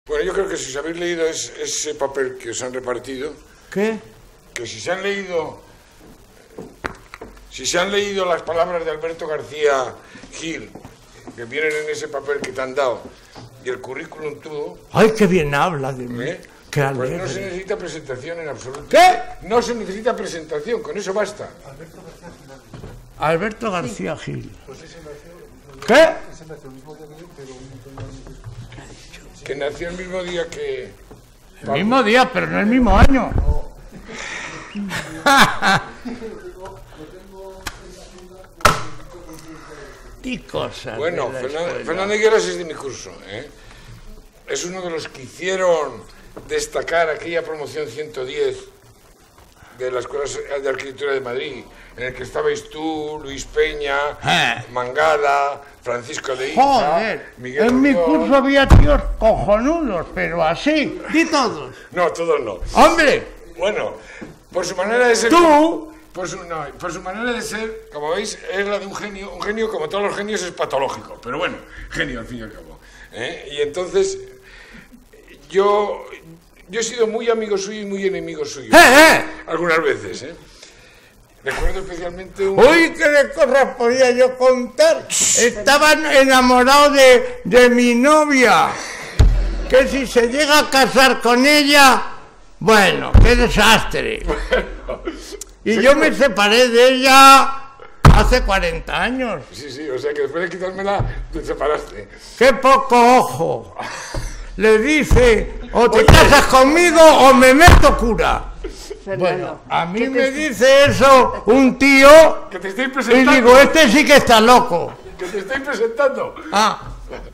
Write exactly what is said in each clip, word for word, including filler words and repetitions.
Bueno, yo creo que si os habéis leído es, ese papel que os han repartido... ¿Qué? Que si se han leído... Si se han leído las palabras de Alberto García Gil, que vienen en ese papel que te han dado, y el currículum todo... ¡Ay, qué bien habla de mí! ¿eh? ¡Qué Pues alegre! no se necesita presentación en absoluto. ¿Qué? No se necesita presentación, con eso basta. Alberto García Gil. ¿Qué? Que nació el mismo día que... El mismo día, pero no el mismo año. Y cosas. Bueno, de la Fernández, escuela. Fernández Higueras es de mi curso, ¿eh? Es uno de los que hicieron destacar aquella promoción ciento diez de la Escuela de Arquitectura de Madrid, en el que estabais tú, Luis Peña, Eh. Mangada, Francisco de Iza, Joder, Miguel en mi Oriol. curso había tíos cojonudos, pero así, di todos. No, todos no. ¡Hombre! Bueno, por su manera de ser... ¡Tú! Por su, no, por su manera de ser, como veis, es la de un genio. Un genio, como todos los genios, es patológico. Pero bueno, genio al fin y al cabo. ¿eh? Y entonces, yo, yo he sido muy amigo suyo y muy enemigo suyo. ¡Eh, eh! Algunas veces, ¿eh? Recuerdo especialmente un... Uy, qué de cosas podía yo contar. Estaban enamorados de, de mi novia. Que si se llega a casar con ella, bueno, qué desastre. Y yo me separé de ella hace cuarenta años. Sí, sí, o sea que después de quitármela, te separaste. ¡Qué poco ojo! Le dice, o te casas conmigo o me meto cura. Bueno, a mí me dice eso un tío Que te estoy y presentando. digo, este sí que está loco. Que te estoy presentando. Ah.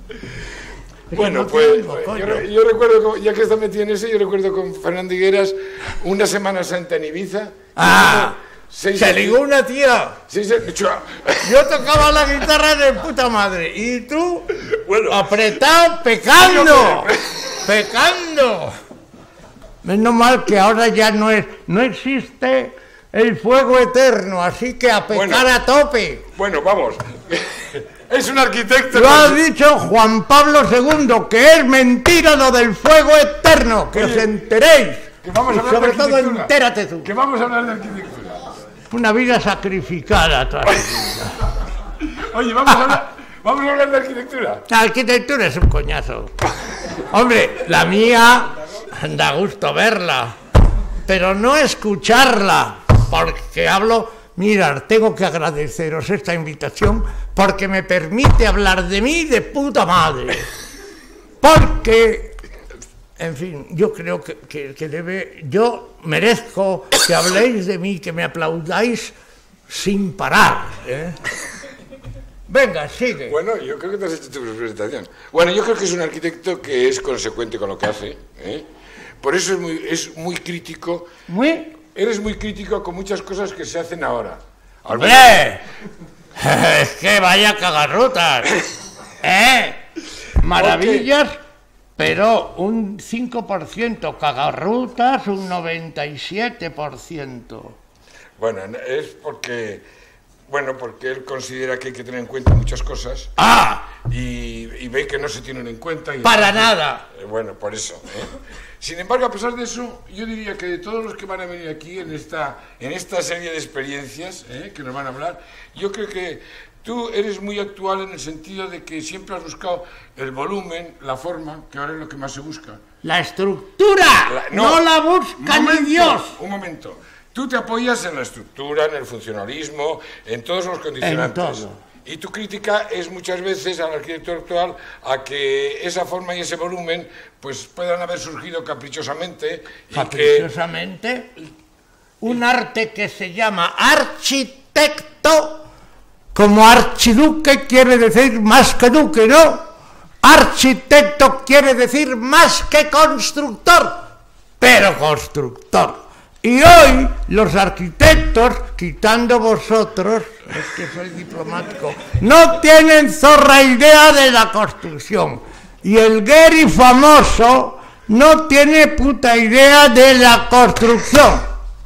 Bueno, no pues te oigo, yo, coño. re- yo recuerdo, con- ya que está metido en eso, yo recuerdo con Fernando Higueras una Semana Santa en Ibiza. Ah, Seis- se ligó una tía. Sí, sí, chua. Yo tocaba la guitarra de puta madre. Y tú, Bueno. apretado, pecando. Pecando. Menos mal que ahora ya no es, no existe el fuego eterno, así que a pecar Bueno. a tope. Bueno, vamos. Es un arquitecto. Lo ha dicho Juan Pablo segundo, que es mentira lo del fuego eterno, que Oye, os enteréis. que vamos a Y hablar sobre de todo arquitectura. entérate tú. Que vamos a hablar de arquitectura. Una vida sacrificada tras vida. Oye, vamos a hablar, vamos a hablar de arquitectura. La arquitectura es un coñazo. Hombre, la mía da gusto verla, pero no escucharla, porque hablo... Mirad, tengo que agradeceros esta invitación porque me permite hablar de mí de puta madre. Porque, en fin, yo creo que, que, que debe... Yo merezco que habléis de mí, que me aplaudáis sin parar, ¿eh? Venga, sigue. Bueno, yo creo que te has hecho tu presentación. Bueno, yo creo que es un arquitecto que es consecuente con lo que hace. ¿eh? Por eso es muy, es muy crítico. Muy... Eres muy crítico con muchas cosas que se hacen ahora. ¡Hombre! Es que vaya cagarrutas. ¿Eh? Maravillas, pero un cinco por ciento cagarrutas, un noventa y siete por ciento. Bueno, es porque, bueno, porque él considera que hay que tener en cuenta muchas cosas ¡Ah! y, y ve que no se tienen en cuenta. Y Para entonces, nada. eh, bueno, por eso. ¿eh? Sin embargo, a pesar de eso, yo diría que de todos los que van a venir aquí en esta, en esta serie de experiencias ¿eh? que nos van a hablar, yo creo que tú eres muy actual en el sentido de que siempre has buscado el volumen, la forma, que ahora es lo que más se busca. ¡La estructura! La- no, la busca ni momento, Dios. Un momento. Tú te apoyas en la estructura, en el funcionalismo, en todos los condicionantes. En todo. Y tu crítica es muchas veces al arquitecto actual a que esa forma y ese volumen pues puedan haber surgido caprichosamente. Y Caprichosamente, un arte que se llama arquitecto, como archiduque quiere decir más que duque, ¿no? Arquitecto quiere decir más que constructor, pero constructor. Y hoy los arquitectos, quitando vosotros, es que soy diplomático, no tienen zorra idea de la construcción. Y el Gary famoso no tiene puta idea de la construcción.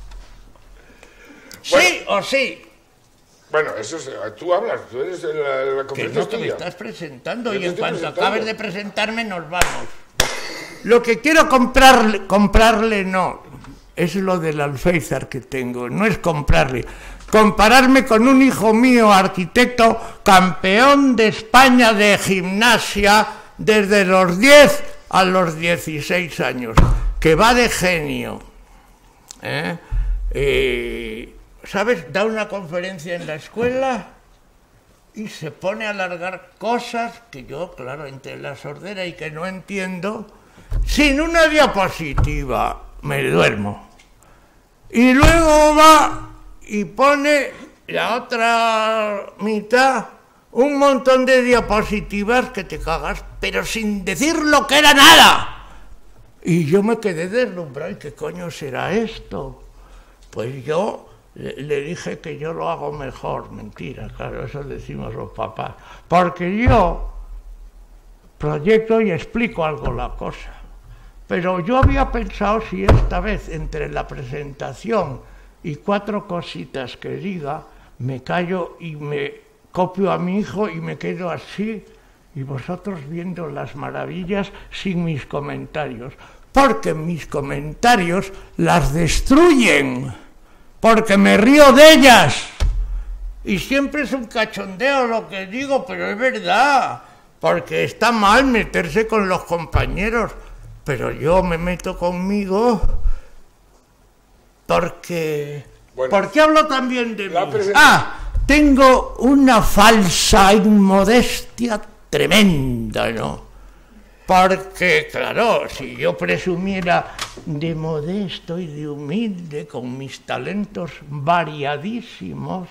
Bueno. ¿Sí o sí? Bueno, eso es, tú hablas, tú eres la, la Que conferencia no, es que me tuya. estás presentando Yo y te en estoy cuanto presentando. acabes de presentarme nos vamos. lo que quiero comprarle, comprarle no, es lo del alféizar que tengo, no es comprarle. Compararme con un hijo mío, arquitecto, campeón de España de gimnasia desde los diez a los dieciséis años, que va de genio. ¿Eh? Eh, ¿Sabes? Da una conferencia en la escuela y se pone a alargar cosas que yo, claro, entre la sordera y que no entiendo, sin una diapositiva me duermo. Y luego va y pone la otra mitad, un montón de diapositivas que te cagas, pero sin decir lo que era nada. Y yo me quedé deslumbrado. ¿Y qué coño será esto? Pues yo le, le dije que yo lo hago mejor. Mentira, claro, eso decimos los papás. Porque yo proyecto y explico algo la cosa. Pero yo había pensado si esta vez entre la presentación y cuatro cositas que diga, me callo y me copio a mi hijo y me quedo así, y vosotros viendo las maravillas sin mis comentarios, porque mis comentarios las destruyen, porque me río de ellas, y siempre es un cachondeo lo que digo, pero es verdad, porque está mal meterse con los compañeros, pero yo me meto conmigo porque... Bueno, ¿por qué hablo también de mí? Ah, tengo una falsa inmodestia tremenda, ¿no? Porque, claro, si yo presumiera de modesto y de humilde con mis talentos variadísimos,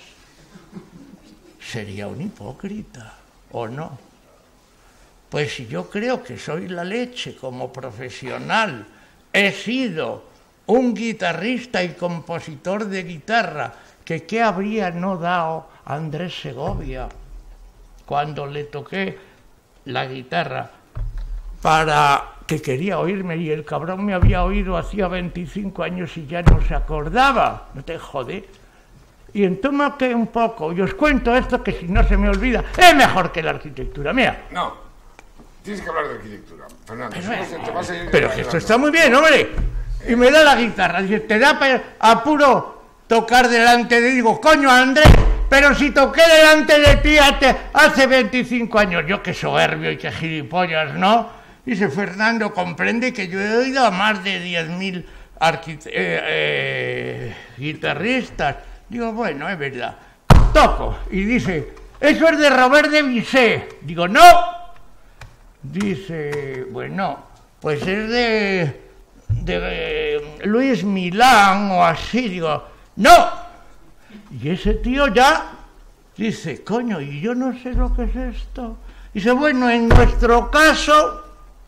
sería un hipócrita, ¿o no? Pues si yo creo que soy la leche como profesional, he sido un guitarrista y compositor de guitarra, que qué habría no dado a Andrés Segovia cuando le toqué la guitarra para que quería oírme, y el cabrón me había oído hacía veinticinco años y ya no se acordaba. No te jode. Y entonces que un poco, y os cuento esto que si no se me olvida, es mejor que la arquitectura. Mira. No, tienes que hablar de arquitectura, Fernando. Pero, si no, te vas a ir pero que esto está muy bien, hombre. Y me da la guitarra, dice, te da apuro tocar delante de... Digo, coño, Andrés, pero si toqué delante de ti hace veinticinco años. Yo qué soberbio y qué gilipollas, ¿no? Dice, Fernando, comprende que yo he oído a más de diez mil eh, eh, guitarristas. Digo, bueno, es verdad. Toco. Y dice, eso es de Robert de Bizet. Digo, no. Dice, bueno, pues es de... de Luis Milán o así. Digo, no. Y ese tío ya dice, coño, y yo no sé lo que es esto. Dice, bueno, en nuestro caso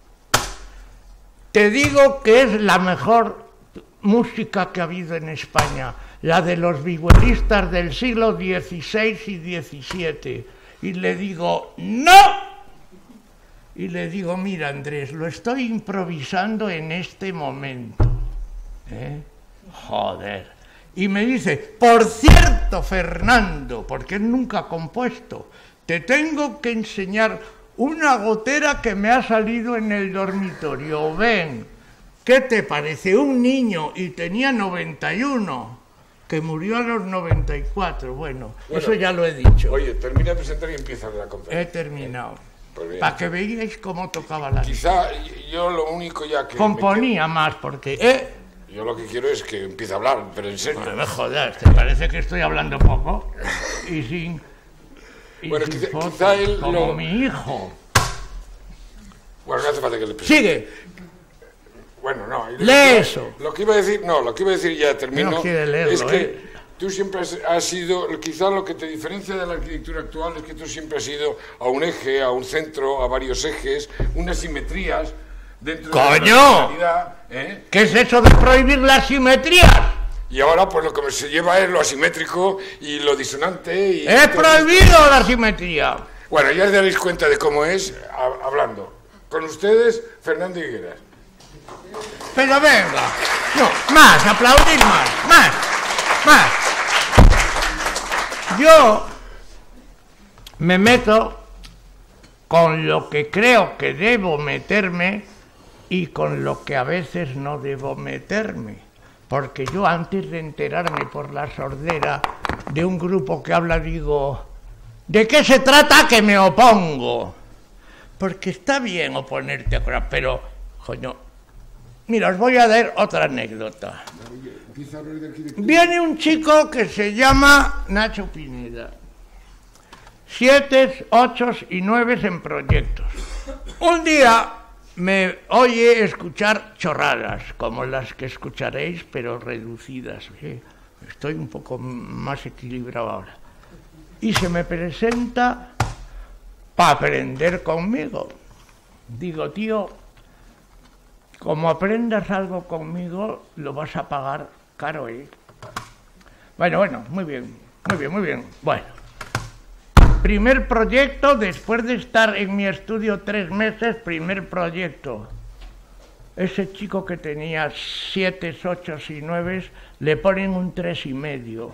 te digo que es la mejor música que ha habido en España, la de los vihuelistas del siglo dieciséis y diecisiete. Y le digo, no. Y le digo, mira, Andrés, lo estoy improvisando en este momento. ¿Eh? Joder. Y me dice, por cierto, Fernando, porque él nunca ha compuesto, te tengo que enseñar una gotera que me ha salido en el dormitorio. Ven, ¿qué te parece? Un niño, y tenía noventa y uno, que murió a los noventa y cuatro. Bueno, bueno, eso ya lo he dicho. Oye, termina de presentar y empieza la conferencia. He terminado. Pues para que veáis cómo tocaba la Quizá yo lo único ya que... Componía me... más, porque... ¿eh? Yo lo que quiero es que empiece a hablar, pero en serio. No me jodas, ¿te parece que estoy hablando poco? Y sin... Y bueno, sin quizá, fotos, quizá él como lo... mi hijo. Bueno, no hace falta que le presente. Sigue. Bueno, no. Lee lo, eso. Lo que iba a decir, no, lo que iba a decir ya termino. No quiere leerlo, es que ¿eh? Tú siempre has, has sido, quizá lo que te diferencia de la arquitectura actual es que tú siempre has ido a un eje, a un centro, a varios ejes, unas simetrías dentro ¡coño! de la realidad, ¿eh? ¿Qué es eso de prohibir las simetrías? Y ahora pues lo que se lleva es lo asimétrico y lo disonante. Y ¡he prohibido la simetría! Bueno, ya os daréis cuenta de cómo es a, hablando. Con ustedes, Fernando Higueras. Pero venga, no, más, aplaudir más, más, más. Yo me meto con lo que creo que debo meterme y con lo que a veces no debo meterme, porque yo antes de enterarme por la sordera de un grupo que habla, digo, ¿de qué se trata que me opongo? Porque está bien oponerte a cosas, pero, coño, mira, os voy a dar otra anécdota. Viene un chico que se llama Nacho Pineda. Siete, ocho y nueve en proyectos. Un día me oye escuchar chorradas, como las que escucharéis, pero reducidas. ¿eh? Estoy un poco más equilibrado ahora. Y se me presenta para aprender conmigo. Digo, tío, como aprendas algo conmigo, lo vas a pagar caro, ¿eh? Bueno, bueno, muy bien, muy bien, muy bien. Bueno, primer proyecto, después de estar en mi estudio tres meses, primer proyecto. Ese chico que tenía siete, ocho y nueve, le ponen un tres y medio.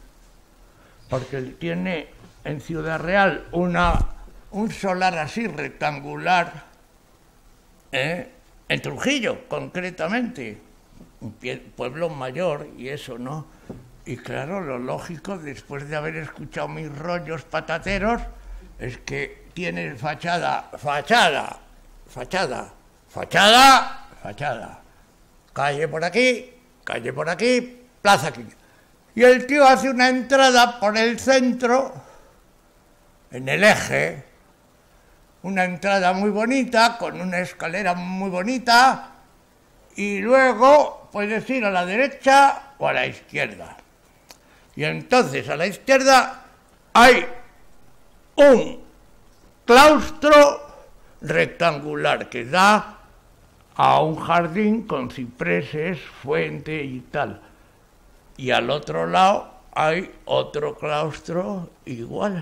Porque él tiene en Ciudad Real una, un solar así rectangular, ¿eh? En Trujillo, concretamente, un pueblo mayor y eso, ¿no? Y claro, lo lógico, después de haber escuchado mis rollos patateros, es que tiene fachada, fachada, fachada, fachada, fachada. Calle por aquí, calle por aquí, plaza aquí. Y el tío hace una entrada por el centro, en el eje, una entrada muy bonita, con una escalera muy bonita, y luego puedes ir a la derecha o a la izquierda. Y entonces a la izquierda hay un claustro rectangular que da a un jardín con cipreses, fuente y tal. Y al otro lado hay otro claustro igual.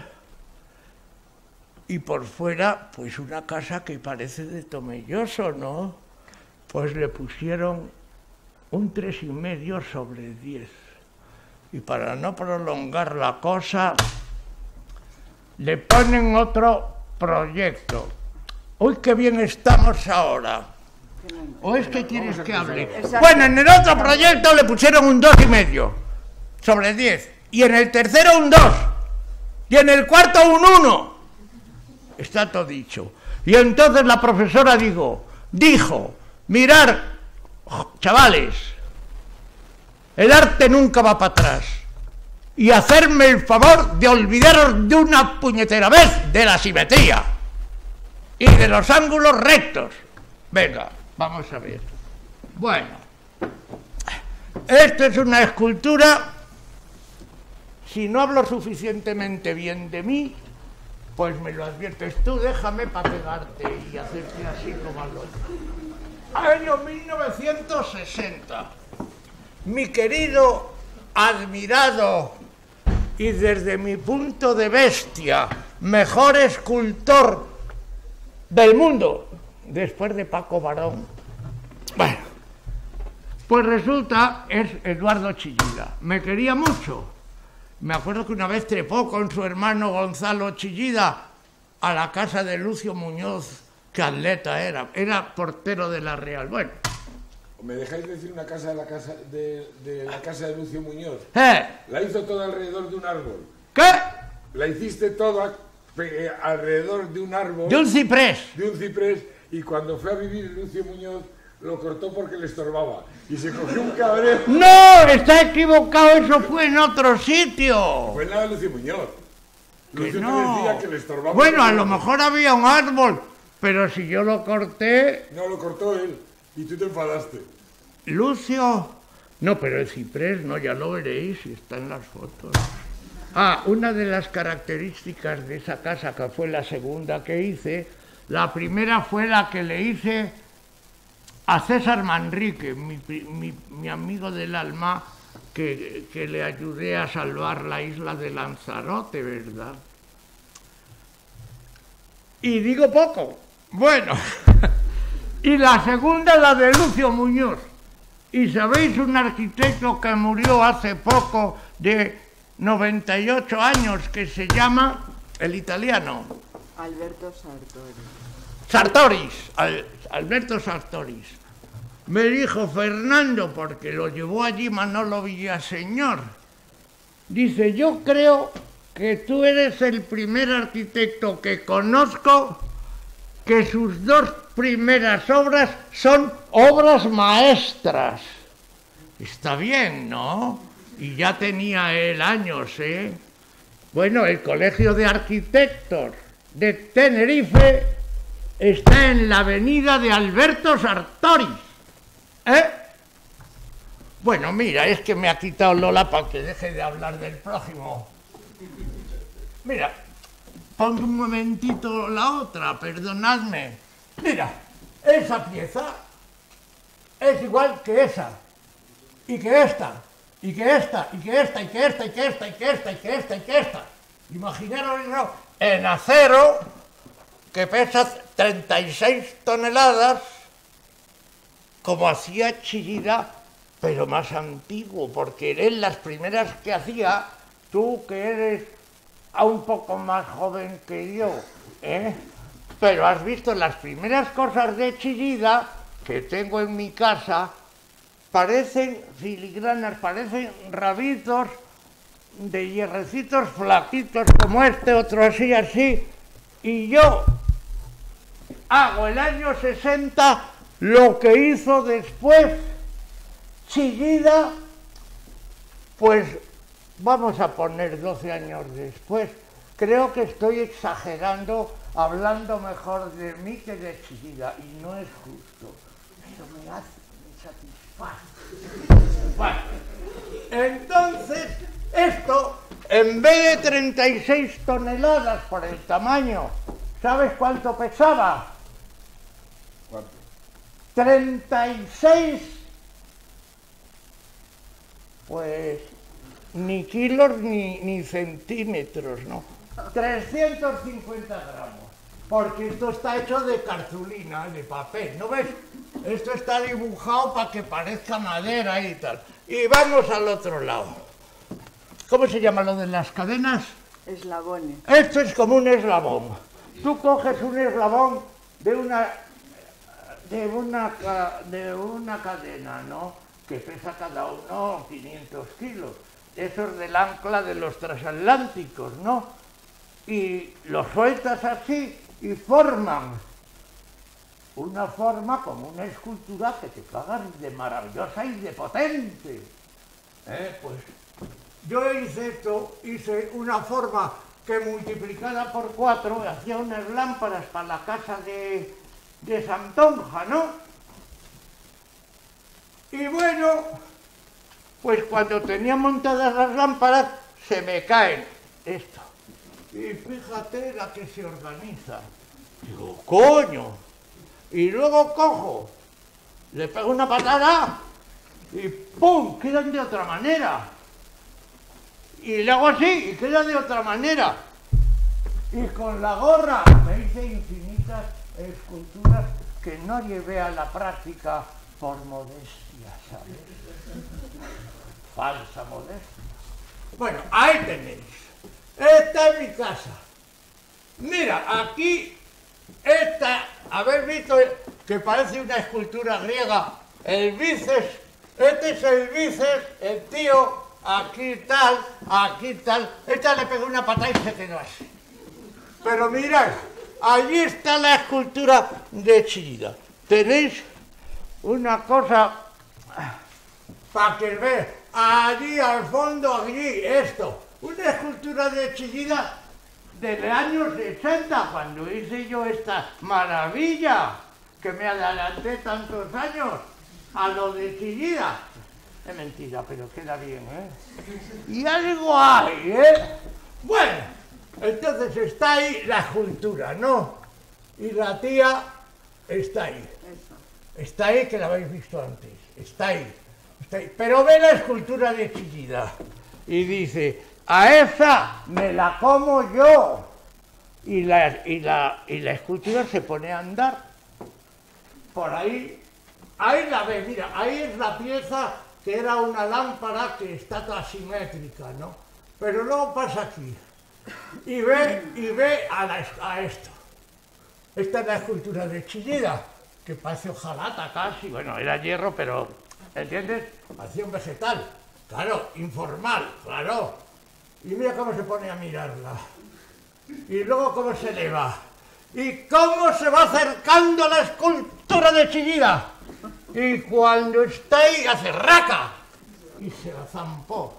Y por fuera, pues una casa que parece de Tomelloso, ¿no? Pues le pusieron un tres y medio sobre diez. Y para no prolongar la cosa, le ponen otro proyecto. Uy, qué bien estamos ahora. ¿O es que quieres que hable? Bueno, en el otro proyecto le pusieron un dos y medio sobre diez. Y en el tercero un dos. Y en el cuarto un uno. Está todo dicho. Y entonces la profesora digo, dijo, mirar, chavales, el arte nunca va para atrás. Y hacerme el favor de olvidaros de una puñetera vez de la simetría y de los ángulos rectos. Venga, vamos a ver. Bueno, esto es una escultura. Si no hablo suficientemente bien de mí, pues me lo adviertes tú, déjame para pegarte y hacerte así como al otro. Año mil novecientos sesenta. Mi querido, admirado y desde mi punto de bestia, mejor escultor del mundo, después de Paco Barón. Bueno, pues resulta, es Eduardo Chillida. Me quería mucho. Me acuerdo que una vez trepó con su hermano Gonzalo Chillida a la casa de Lucio Muñoz, que atleta era, era portero de la Real. Bueno. ¿Me dejáis decir una casa de la casa de, de la casa de Lucio Muñoz? ¿Eh? La hizo toda alrededor de un árbol. ¿Qué? La hiciste toda eh, alrededor de un árbol. De un ciprés. De un ciprés, y cuando fue a vivir Lucio Muñoz lo cortó porque le estorbaba. Y se cogió un cabreo. ¡No! Está equivocado, eso fue en otro sitio. Fue en la de Lucio Muñoz. Lucio no. decía que le estorbaba. Bueno, a lo mejor había un árbol, pero si yo lo corté... No, lo cortó él, y tú te enfadaste. Lucio... No, pero el ciprés, no, ya lo veréis, está en las fotos. Ah, una de las características de esa casa, que fue la segunda que hice, la primera fue la que le hice a César Manrique, mi, mi, mi amigo del alma, que, que le ayudé a salvar la isla de Lanzarote, ¿verdad? Y digo poco. Bueno, y la segunda, la de Lucio Muñoz. Y sabéis, un arquitecto que murió hace poco, de noventa y ocho años, que se llama, el italiano, Alberto Sartori. Sartoris, Al, Alberto Sartoris, me dijo Fernando, porque lo llevó allí Manolo Villaseñor, dice, yo creo que tú eres el primer arquitecto que conozco que sus dos primeras obras son obras maestras. Está bien, ¿no? Y ya tenía él años, ¿eh? Bueno, el Colegio de Arquitectos de Tenerife está en la avenida de Alberto Sartoris, ¿eh? Bueno, mira, es que me ha quitado Lola para que deje de hablar del prójimo. Mira, pon un momentito la otra, perdonadme. Mira, esa pieza es igual que esa, y que esta, y que esta, y que esta, y que esta, y que esta, y que esta, y que esta, y que esta. Imaginaros eso en acero, que pesa treinta y seis toneladas, como hacía Chillida, pero más antiguo, porque él las primeras que hacía, tú que eres a un poco más joven que yo, ¿eh? Pero has visto las primeras cosas de Chillida que tengo en mi casa, parecen filigranas, parecen rabitos de hierrecitos flaquitos como este, otro así, así, y yo hago el año sesenta lo que hizo después Chillida, pues vamos a poner doce años después. Creo que estoy exagerando, hablando mejor de mí que de Chillida, y no es justo. Eso me hace, me satisface. Bueno, entonces, esto, en vez de treinta y seis toneladas por el tamaño, ¿sabes cuánto pesaba? ¿Cuánto? treinta y seis, pues, ni kilos ni, ni centímetros, ¿no? trescientos cincuenta gramos, porque esto está hecho de cartulina, de papel, ¿no ves? Esto está dibujado para que parezca madera y tal. Y vamos al otro lado. ¿Cómo se llama lo de las cadenas? Eslabones. Esto es como un eslabón. Tú coges un eslabón de una, de una, de una cadena, ¿no? Que pesa cada uno quinientos kilos. Eso es del ancla de los transatlánticos, ¿no? Y lo sueltas así y forman una forma como una escultura que te cagas de maravillosa y de potente. ¿Eh? Pues yo hice esto, hice una forma que multiplicada por cuatro hacía unas lámparas para la casa de, de Santonja, ¿no? Y bueno, pues cuando tenía montadas las lámparas se me caen esto. Y fíjate la que se organiza. Digo, coño. Y luego cojo, le pego una patada y ¡pum! Quedan de otra manera. Y le hago así y queda de otra manera. Y con la gorra me hice infinitas esculturas que no llevé a la práctica por modestia, ¿sabes? Falsa modestia. Bueno, ahí tenéis. Esta es mi casa. Mira, aquí, esta, ¿habéis visto que parece una escultura griega? El bíceps, este es el bíceps, el tío, aquí tal, aquí tal. Esta le pegó una patada y se quedó así. Pero mirad, allí está la escultura de Chillida. Tenéis una cosa para que veáis. Allí al fondo, allí, esto. Una escultura de Chillida del año sesenta, cuando hice yo esta maravilla, que me adelanté tantos años a lo de Chillida. Es mentira, pero queda bien, ¿eh? Y algo hay, ¿eh? Bueno, entonces está ahí la escultura, ¿no? Y la tía está ahí. Está ahí, que la habéis visto antes. Está ahí. Está ahí. Pero ve la escultura de Chillida y dice, a esa me la como yo. Y la, y, la, y la escultura se pone a andar. Por ahí, ahí la ve, mira, ahí es la pieza que era una lámpara que está toda simétrica, ¿no? Pero luego pasa aquí y ve, y ve a, la, a esto. Esta es la escultura de Chillida, que parece hojalata casi, bueno, era hierro, pero, ¿entiendes? Parecía un vegetal, claro, informal, claro. Y mira cómo se pone a mirarla. Y luego cómo se eleva. Y cómo se va acercando la escultura de Chillida. Y cuando está ahí, hace raca. Y se la zampó.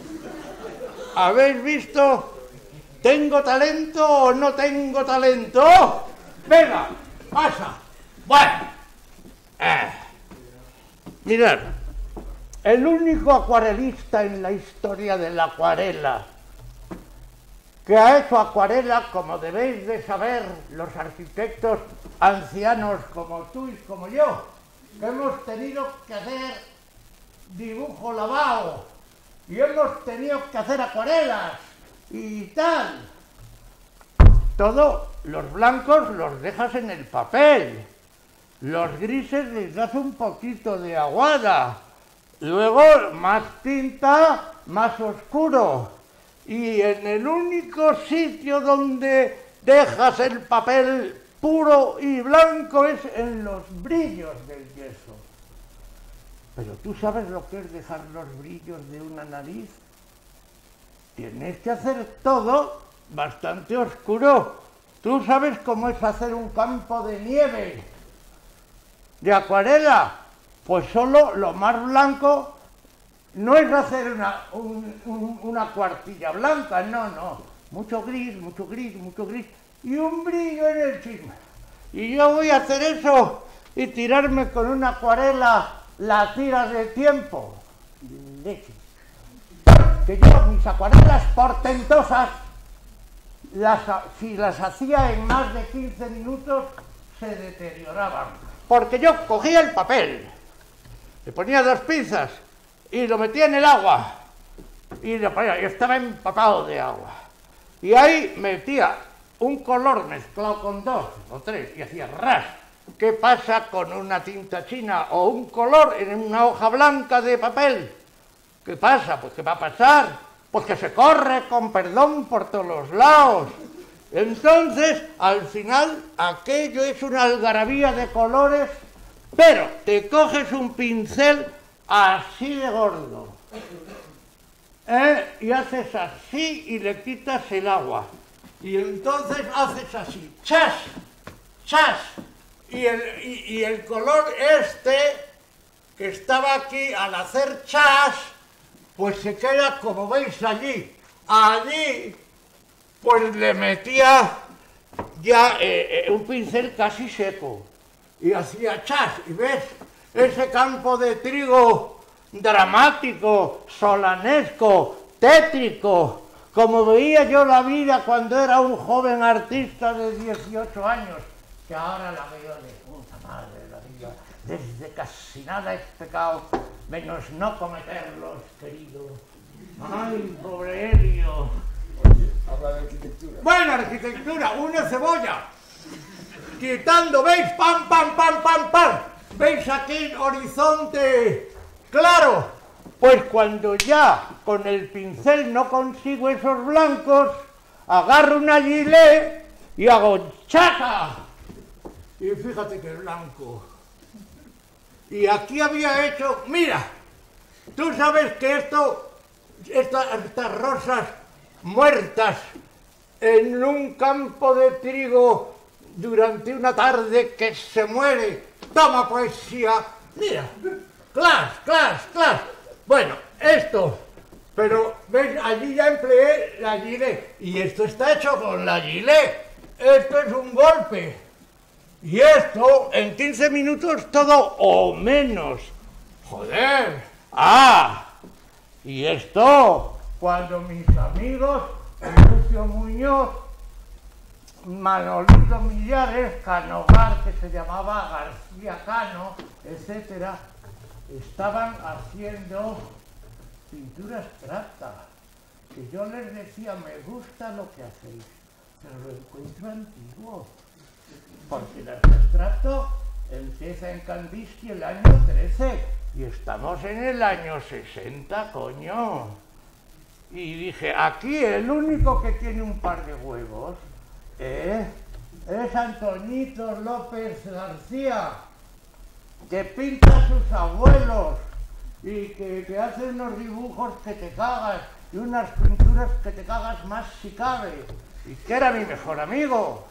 ¿Habéis visto? ¿Tengo talento o no tengo talento? Venga, pasa. Bueno. Eh. Mirad. El único acuarelista en la historia de la acuarela que ha hecho acuarela, como debéis de saber los arquitectos ancianos como tú y como yo, que hemos tenido que hacer dibujo lavado y hemos tenido que hacer acuarelas y tal. Todo, los blancos los dejas en el papel, los grises les das un poquito de aguada, luego más tinta, más oscuro. Y en el único sitio donde dejas el papel puro y blanco es en los brillos del yeso. Pero ¿tú sabes lo que es dejar los brillos de una nariz? Tienes que hacer todo bastante oscuro. ¿Tú sabes cómo es hacer un campo de nieve de acuarela? Pues solo lo más blanco. No es hacer una, un, un, una cuartilla blanca, no, no. Mucho gris, mucho gris, mucho gris. Y un brillo en el chisme. Y yo voy a hacer eso y tirarme con una acuarela la tira de tiempo. Leche. Que yo, mis acuarelas portentosas, las, si las hacía en más de quince minutos, se deterioraban. Porque yo cogía el papel, le ponía dos pinzas, y lo metía en el agua, y lo ponía, y estaba empapado de agua. Y ahí metía un color mezclado con dos o tres, y hacía ras. ¿Qué pasa con una tinta china o un color en una hoja blanca de papel? ¿Qué pasa? Pues ¿qué va a pasar? Pues que se corre con perdón por todos los lados. Entonces, al final, aquello es una algarabía de colores, pero te coges un pincel así de gordo, ¿eh? Y haces así y le quitas el agua. Y entonces haces así, chas, chas. Y el, y, y el color este, que estaba aquí, al hacer chas, pues se queda como veis allí. Allí, pues le metía ya eh, eh, un pincel casi seco. Y hacía chas, y ves ese campo de trigo dramático, solanesco, tétrico, como veía yo la vida cuando era un joven artista de dieciocho años, que ahora la veo de puta madre la vida, desde casi nada es pecado, menos no cometerlos, querido. Ay, pobre Helio. Oye, habla de arquitectura. Bueno, arquitectura, una cebolla, quitando, ¿veis? Pam, pam, pam, pam, pam. ¿Veis aquí horizonte claro? Pues cuando ya con el pincel no consigo esos blancos, agarro una gilet y hago chaca. Y fíjate que blanco. Y aquí había hecho, mira, tú sabes que esto, esta, estas rosas muertas en un campo de trigo durante una tarde que se muere. Toma poesía, mira, clas, clas, clas. Bueno, esto, pero ves, allí ya empleé la gilet, y esto está hecho con la gilet, esto es un golpe, y esto en quince minutos todo o menos, joder, ah, y esto, cuando mis amigos, Lucio Muñoz, Manolito Millares, Canogar, que se llamaba García Cano, etcétera, estaban haciendo pintura abstracta, que yo les decía, me gusta lo que hacéis, pero lo encuentro antiguo, porque el abstracto empieza en Kandinsky el año trece, y estamos en el año sesenta, coño. Y dije, aquí el único que tiene un par de huevos, ¿eh? es Antoñito López García, que pinta a sus abuelos y que, que hace unos dibujos que te cagas y unas pinturas que te cagas más si cabe, y que era mi mejor amigo.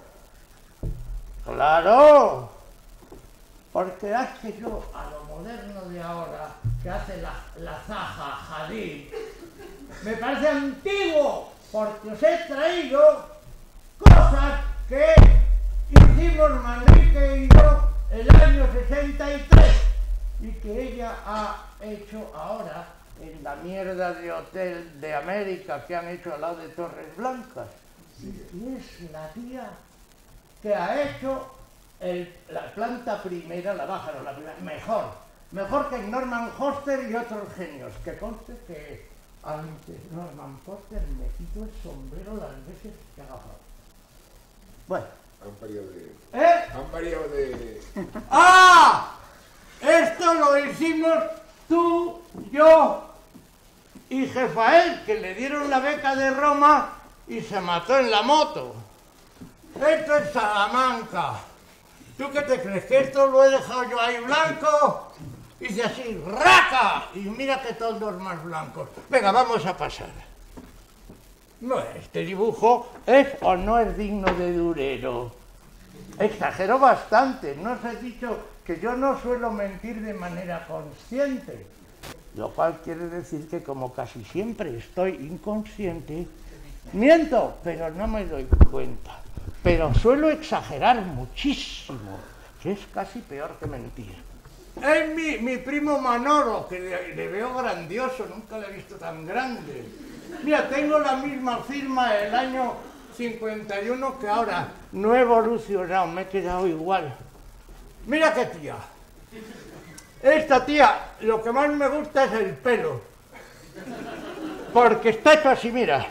¡Claro! Porque es que yo, a lo moderno de ahora, que hace la, la Zaha Hadid, me parece antiguo, porque os he traído cosas que hicimos Manrique y yo el año sesenta y tres y que ella ha hecho ahora en la mierda de hotel de América que han hecho al lado de Torres Blancas. Y es la tía que ha hecho el, la planta primera, la baja, no la primera, mejor. Mejor que Norman Foster y otros genios. Que conste que ante Norman Foster me quito el sombrero las veces que haga falta. Bueno. Han variado de... ¿Eh? Han variado de... ¡Ah! Esto lo hicimos tú, yo y Jefael, que le dieron la beca de Roma y se mató en la moto. Esto es Salamanca. ¿Tú qué te crees? ¿Que esto lo he dejado yo ahí blanco? Hice así, ¡raca! Y mira que todos más blancos. Venga, vamos a pasar. No, este dibujo es o no es digno de Durero. Exagero bastante. No os he dicho que yo no suelo mentir de manera consciente. Lo cual quiere decir que como casi siempre estoy inconsciente, miento, pero no me doy cuenta. Pero suelo exagerar muchísimo, que es casi peor que mentir. Es mi, mi primo Manolo, que le, le veo grandioso, nunca le he visto tan grande. Mira, tengo la misma firma del año cincuenta y uno que ahora. No he evolucionado, me he quedado igual. Mira qué tía. Esta tía, lo que más me gusta es el pelo. Porque está hecho así, mira.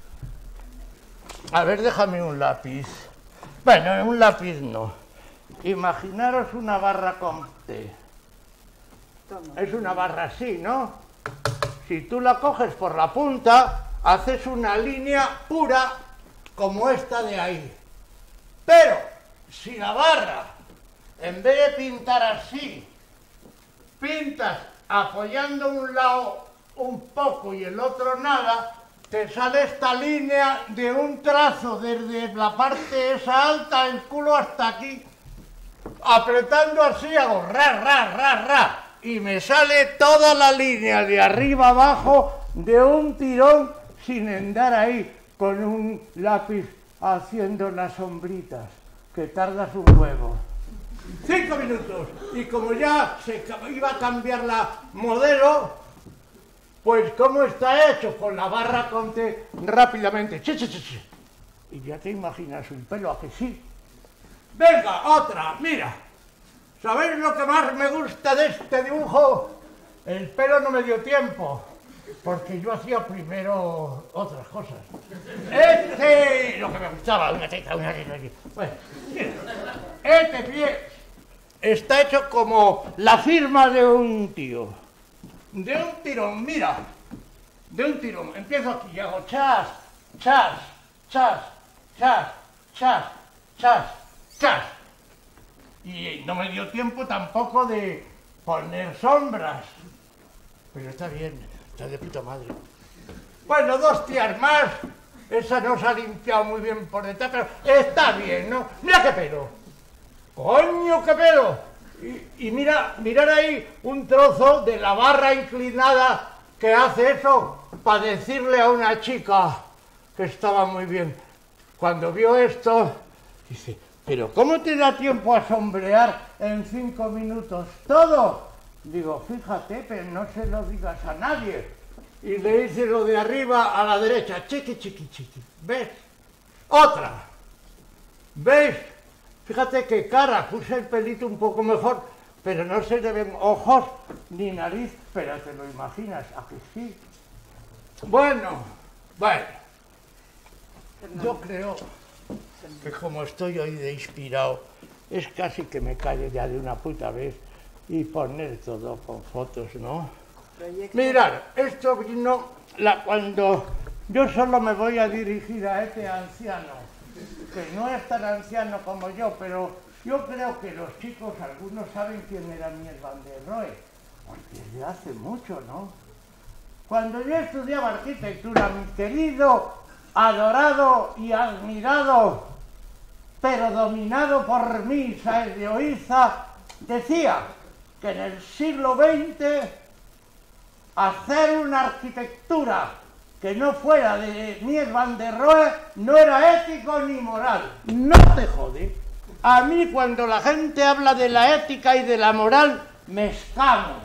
A ver, déjame un lápiz. Bueno, un lápiz no. Imaginaros una barra con té. Es una barra así, ¿no? Si tú la coges por la punta, haces una línea pura como esta de ahí. Pero, si la barra, en vez de pintar así, pintas apoyando un lado un poco y el otro nada, te sale esta línea de un trazo desde la parte esa alta, el culo hasta aquí, apretando así, hago ra, ra, ra, ra, y me sale toda la línea de arriba abajo de un tirón sin andar ahí con un lápiz haciendo las sombritas, que tardas un huevo. Cinco minutos. Y como ya se iba a cambiar la modelo, pues ¿cómo está hecho? Con la barra con té rápidamente. Che, che, che, che. Y ya te imaginas un pelo, ¿a que sí? Venga, otra, mira. ¿Sabéis lo que más me gusta de este dibujo? El pelo no me dio tiempo, porque yo hacía primero otras cosas. Este, lo que me gustaba, una teta, una teta. Bueno, mira, este pie está hecho como la firma de un tío. De un tirón, mira, de un tirón. Empiezo aquí y hago chas, chas, chas, chas, chas, chas, chas. Y no me dio tiempo tampoco de poner sombras. Pero está bien, está de puta madre. Bueno, dos tías más. Esa no se ha limpiado muy bien por detrás, pero está bien, ¿no? Mira qué pelo. ¡Coño, qué pelo! Y, y mira, mirar ahí un trozo de la barra inclinada que hace eso para decirle a una chica que estaba muy bien. Cuando vio esto, dice, ¿pero cómo te da tiempo a sombrear en cinco minutos todo? Digo, fíjate, pero no se lo digas a nadie. Y le hice lo de arriba a la derecha, chiqui, chiqui, chiqui. ¿Ves? Otra. ¿Ves? Fíjate qué cara, puse el pelito un poco mejor, pero no se le ven ojos ni nariz, pero te lo imaginas, ¿a que sí? Bueno, bueno, yo creo que como estoy hoy de inspirado, es casi que me calle ya de una puta vez y poner todo con fotos, ¿no? Proyecto. Mirad, esto vino la, cuando yo solo me voy a dirigir a este anciano. que no es tan anciano como yo, pero yo creo que los chicos, algunos saben quién era Mies van der Rohe, porque es de hace mucho, ¿no? Cuando yo estudiaba arquitectura, mi querido, adorado y admirado, pero dominado por mí, Sáenz de Oiza, decía que en el siglo veinte hacer una arquitectura que no fuera de Mies van der Rohe no era ético ni moral. No te jode. A mí cuando la gente habla de la ética y de la moral, me escamo.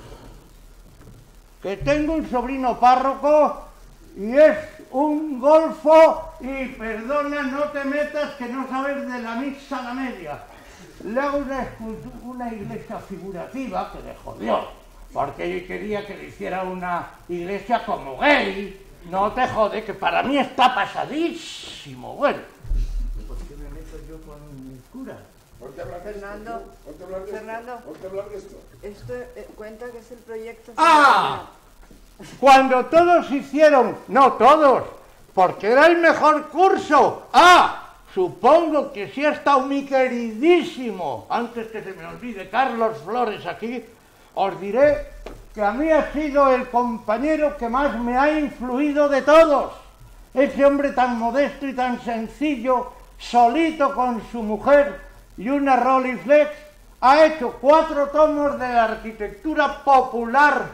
Que tengo un sobrino párroco y es un golfo y, perdona, no te metas que no sabes de la misa a la media. Le hago una, una iglesia figurativa que le jodió, porque quería que le hiciera una iglesia como gay. No te jode, que para mí está pasadísimo. Bueno, ¿por qué me meto yo con mi cura? Ponte a hablar de Fernando, esto. Ponte a hablar de Fernando, esto. Ponte a hablar de esto. Esto eh, cuenta que es el proyecto... ¡Ah! Cuando todos hicieron, no todos, porque era el mejor curso. ¡Ah! Supongo que sí ha estado mi queridísimo, antes que se me olvide, Carlos Flores aquí, os diré que a mí ha sido el compañero que más me ha influido de todos. Ese hombre tan modesto y tan sencillo, solito con su mujer y una Rolleiflex, ha hecho cuatro tomos de la arquitectura popular,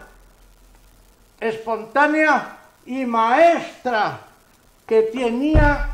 espontánea y maestra, que tenía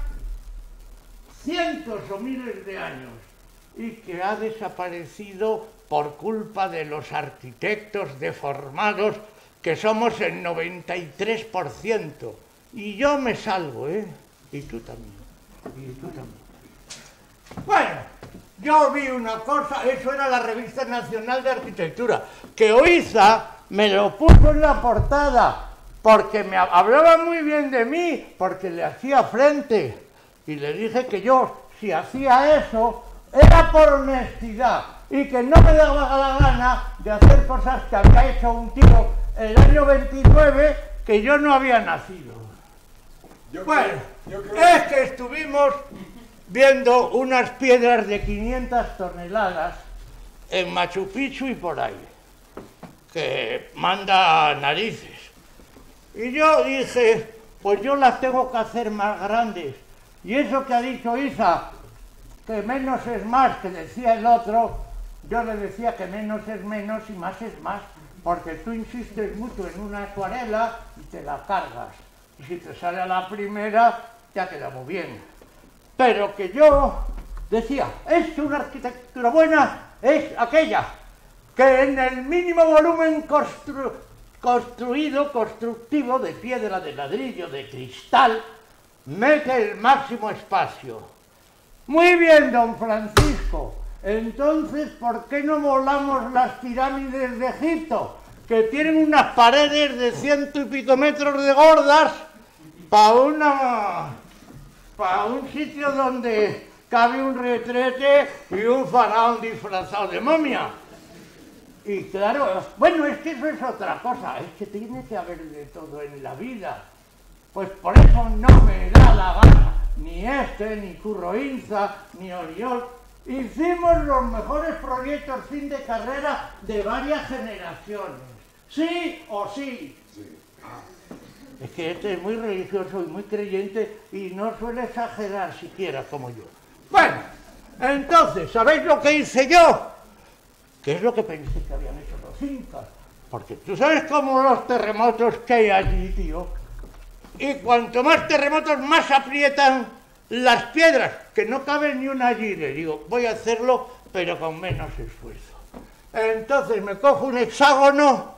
cientos o miles de años y que ha desaparecido por culpa de los arquitectos deformados, que somos el noventa y tres por ciento. Y yo me salvo, ¿eh? Y tú también. Y tú también. Bueno, yo vi una cosa, eso era la Revista Nacional de Arquitectura, que Oiza me lo puso en la portada, porque me hablaba muy bien de mí, porque le hacía frente. Y le dije que yo, si hacía eso, era por honestidad, y que no me daba la gana de hacer cosas que había hecho un tío el año veintinueve, que yo no había nacido. Yo Bueno, creo, yo creo es que estuvimos viendo unas piedras de quinientas toneladas en Machu Picchu y por ahí, que manda narices. Y yo dije, pues yo las tengo que hacer más grandes. Y eso que ha dicho Isa, que menos es más, que decía el otro, yo le decía que menos es menos y más es más, porque tú insistes mucho en una acuarela y te la cargas. Y si te sale a la primera, te ha quedado muy bien. Pero que yo decía, es una arquitectura buena, es aquella que en el mínimo volumen constru construido, constructivo, de piedra, de ladrillo, de cristal, mete el máximo espacio. Muy bien, don Francisco. Entonces, ¿por qué no volamos las pirámides de Egipto, que tienen unas paredes de ciento y pico metros de gordas, para una... para un sitio donde cabe un retrete y un faraón disfrazado de momia? Y claro, bueno, es que eso es otra cosa, es que tiene que haber de todo en la vida. Pues por eso no me da la gana, ni este, ni Curro Inza, ni Oriol. Hicimos los mejores proyectos fin de carrera de varias generaciones. ¿Sí o sí? Sí. Es que este es muy religioso y muy creyente y no suele exagerar siquiera como yo. Bueno, entonces, ¿sabéis lo que hice yo? ¿Qué es lo que pensé que habían hecho los incas? Porque tú sabes cómo los terremotos que hay allí, tío. Y cuanto más terremotos, más aprietan las piedras, que no cabe ni una allí. Le digo, voy a hacerlo, pero con menos esfuerzo. Entonces me cojo un hexágono,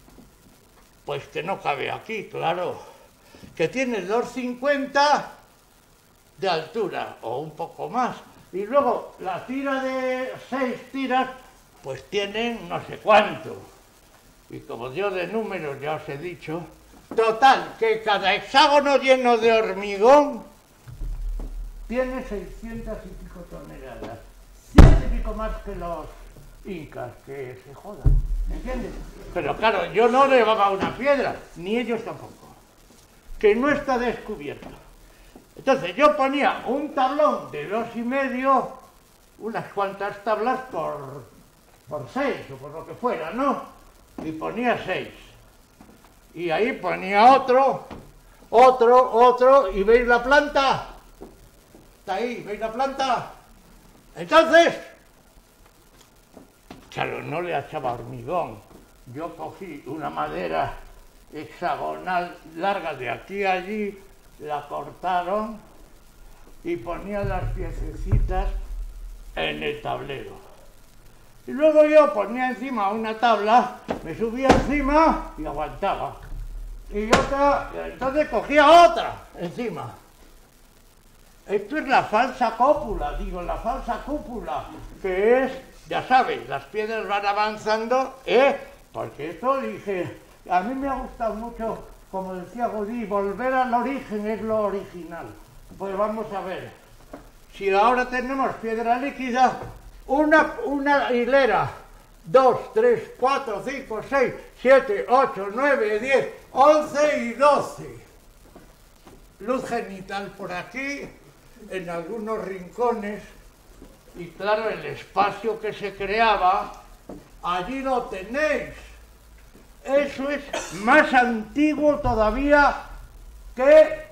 pues que no cabe aquí, claro, que tiene dos cincuenta de altura, o un poco más. Y luego la tira de seis tiras, pues tienen no sé cuánto. Y como yo de números ya os he dicho, total, que cada hexágono lleno de hormigón tiene seiscientas y pico toneladas. Ciento y pico más que los incas, que se jodan, ¿entiendes? Pero claro, yo no llevaba una piedra, ni ellos tampoco, que no está descubierto. Entonces yo ponía un tablón de dos y medio, unas cuantas tablas por, por seis o por lo que fuera, ¿no? Y ponía seis. Y ahí ponía otro, otro, otro, y ¿veis la planta? Está ahí, ¿veis la planta? Entonces, claro, no le echaba hormigón. Yo cogí una madera hexagonal larga de aquí a allí, la cortaron y ponía las piececitas en el tablero. Y luego yo ponía encima una tabla, me subía encima y aguantaba. Y otra, entonces cogía otra encima. Esto es la falsa cópula, digo, la falsa cúpula, que es, ya sabéis, las piedras van avanzando, ¿eh? Porque esto dije, a mí me ha gustado mucho, como decía Godí, volver al origen es lo original. Pues vamos a ver, si ahora tenemos piedra líquida, una, una hilera, dos, tres, cuatro, cinco, seis, siete, ocho, nueve, diez, once y doce. Luz genital por aquí, en algunos rincones, y claro, el espacio que se creaba, allí lo tenéis. Eso es más antiguo todavía que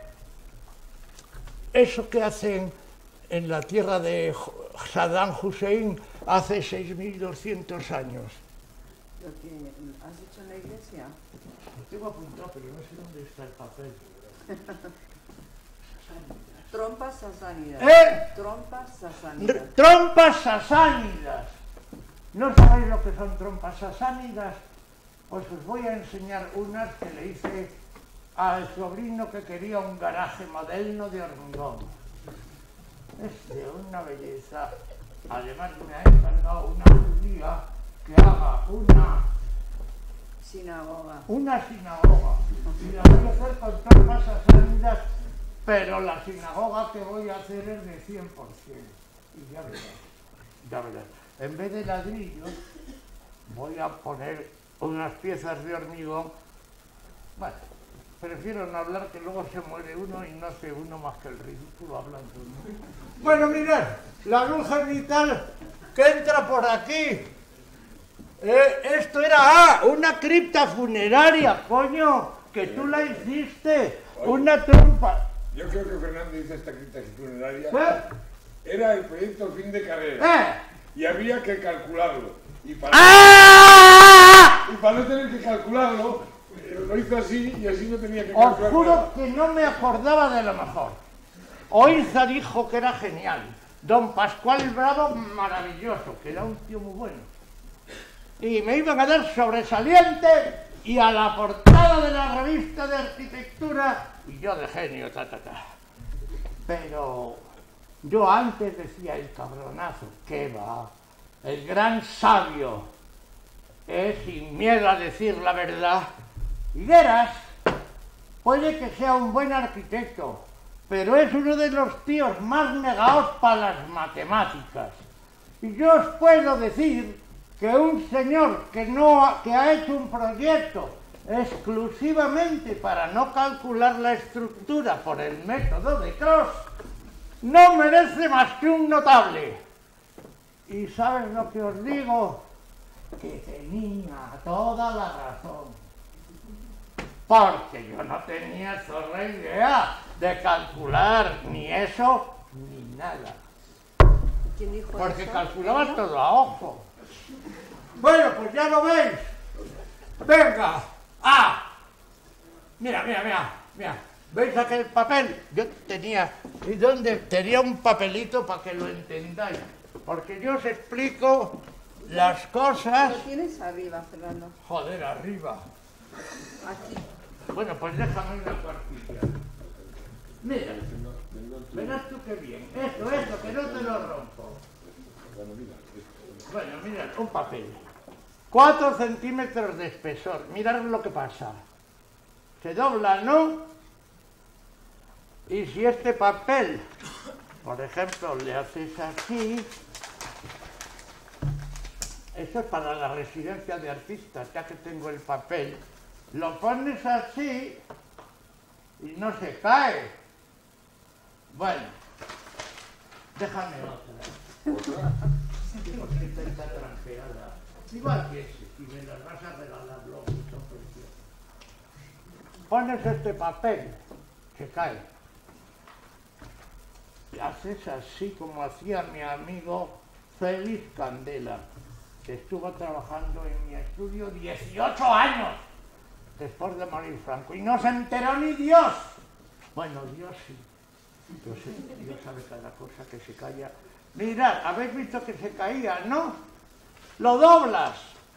eso que hacen en la tierra de Saddam Hussein hace seis mil doscientos años. Lo que has dicho en la iglesia. Lo tengo apuntado, pero no sé dónde está el papel. Trompas sasánidas. ¿Eh? Trompas sasánidas. Trompas sasánidas. ¿No sabéis lo que son trompas sasánidas? Pues os voy a enseñar unas que le hice al sobrino que quería un garaje moderno de hormigón. Es de una belleza. Además me ha encargado una judía que haga una sinagoga. Una sinagoga. Y la voy a hacer con trompas sasánidas, pero la sinagoga que voy a hacer es de cien por cien. Y ya verás, ya verás. En vez de ladrillos, voy a poner unas piezas de hormigón. Bueno, prefiero no hablar, que luego se muere uno y no hace uno más que el ridículo hablando, ¿no? Bueno, mirad, la luz genital que entra por aquí. Eh, esto era ah, una cripta funeraria, coño, que tú la hiciste. Oye, una trompa. Yo creo que Fernando hizo esta cripta funeraria. ¿Eh? Era el proyecto fin de carrera. ¿Eh? Y había que calcularlo. Y para, ¡Ah! y para no tener que calcularlo, lo hizo así y así no tenía que Os calcularlo. juro nada. Que no me acordaba de lo mejor. Oiza dijo que era genial. Don Pascual Bravo, maravilloso, que era un tío muy bueno. Y me iban a dar sobresaliente y a la portada de la revista de arquitectura, y yo de genio, ta, ta, ta. Pero yo antes decía el cabronazo, que va, el gran sabio, es sin miedo a decir la verdad. Higueras puede que sea un buen arquitecto, pero es uno de los tíos más negados para las matemáticas. Y yo os puedo decir que un señor que, no ha, que ha hecho un proyecto exclusivamente para no calcular la estructura por el método de Cross, no merece más que un notable. ¿Y sabes lo que os digo? Que tenía toda la razón. Porque yo no tenía zorra idea de calcular ni eso ni nada. ¿Quién dijo Porque eso? calculaba ¿No? todo a ojo. Bueno, pues ya lo veis. Venga. ¡Ah! Mira, mira, mira, mira. ¿Veis aquel papel? Yo tenía... ¿Y dónde? Tenía un papelito para que lo entendáis. Porque yo os explico las cosas... Lo tienes arriba, Fernando. Joder, arriba. Aquí. Bueno, pues déjame una cuartilla. Mira. Verás tú qué bien. Esto, esto, que no te lo rompo. Bueno, mirad, un papel. Cuatro centímetros de espesor. Mirad lo que pasa. Se dobla, ¿no? Y si este papel, por ejemplo, le haces así... Esto es para la residencia de artistas, ya que tengo el papel. Lo pones así y no se cae. Bueno, déjame otra. Sí, porque esta está tranjeada. Igual que ese, y me las vas a regalar luego, son preciosas. Pones este papel, se cae. Y haces así como hacía mi amigo Félix Candela, que estuvo trabajando en mi estudio dieciocho años después de morir Franco, y no se enteró ni Dios. Bueno, Dios sí. Dios, Dios sabe cada cosa que se calla. Mirad, habéis visto que se caía, ¿no? Lo doblas,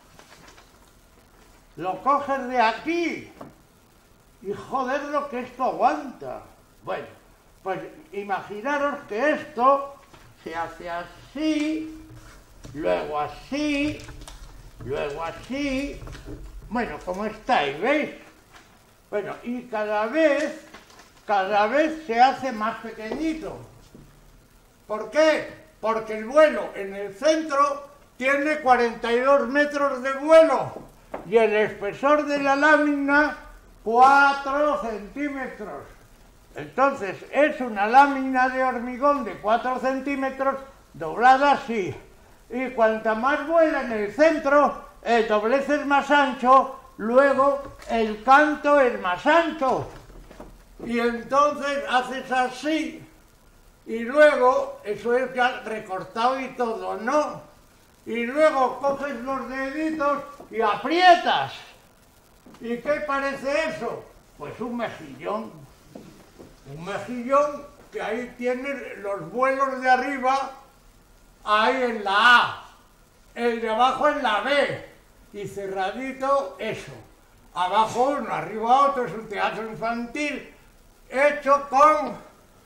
lo coges de aquí y joder lo que esto aguanta. Bueno, pues imaginaros que esto se hace así, luego así, luego así. Bueno, como estáis, ¿veis? Bueno, y cada vez, cada vez se hace más pequeñito. ¿Por qué? Porque el vuelo en el centro tiene cuarenta y dos metros de vuelo y el espesor de la lámina cuatro centímetros. Entonces es una lámina de hormigón de cuatro centímetros doblada así. Y cuanta más vuela en el centro, el doblez es más ancho, luego el canto es más ancho. Y entonces haces así. Y luego, eso es ya recortado y todo, ¿no? Y luego coges los deditos y aprietas. ¿Y qué parece eso? Pues un mejillón. Un mejillón que ahí tienes los vuelos de arriba, ahí en la A. El de abajo en la B. Y cerradito eso. Abajo uno, arriba otro, es un teatro infantil hecho con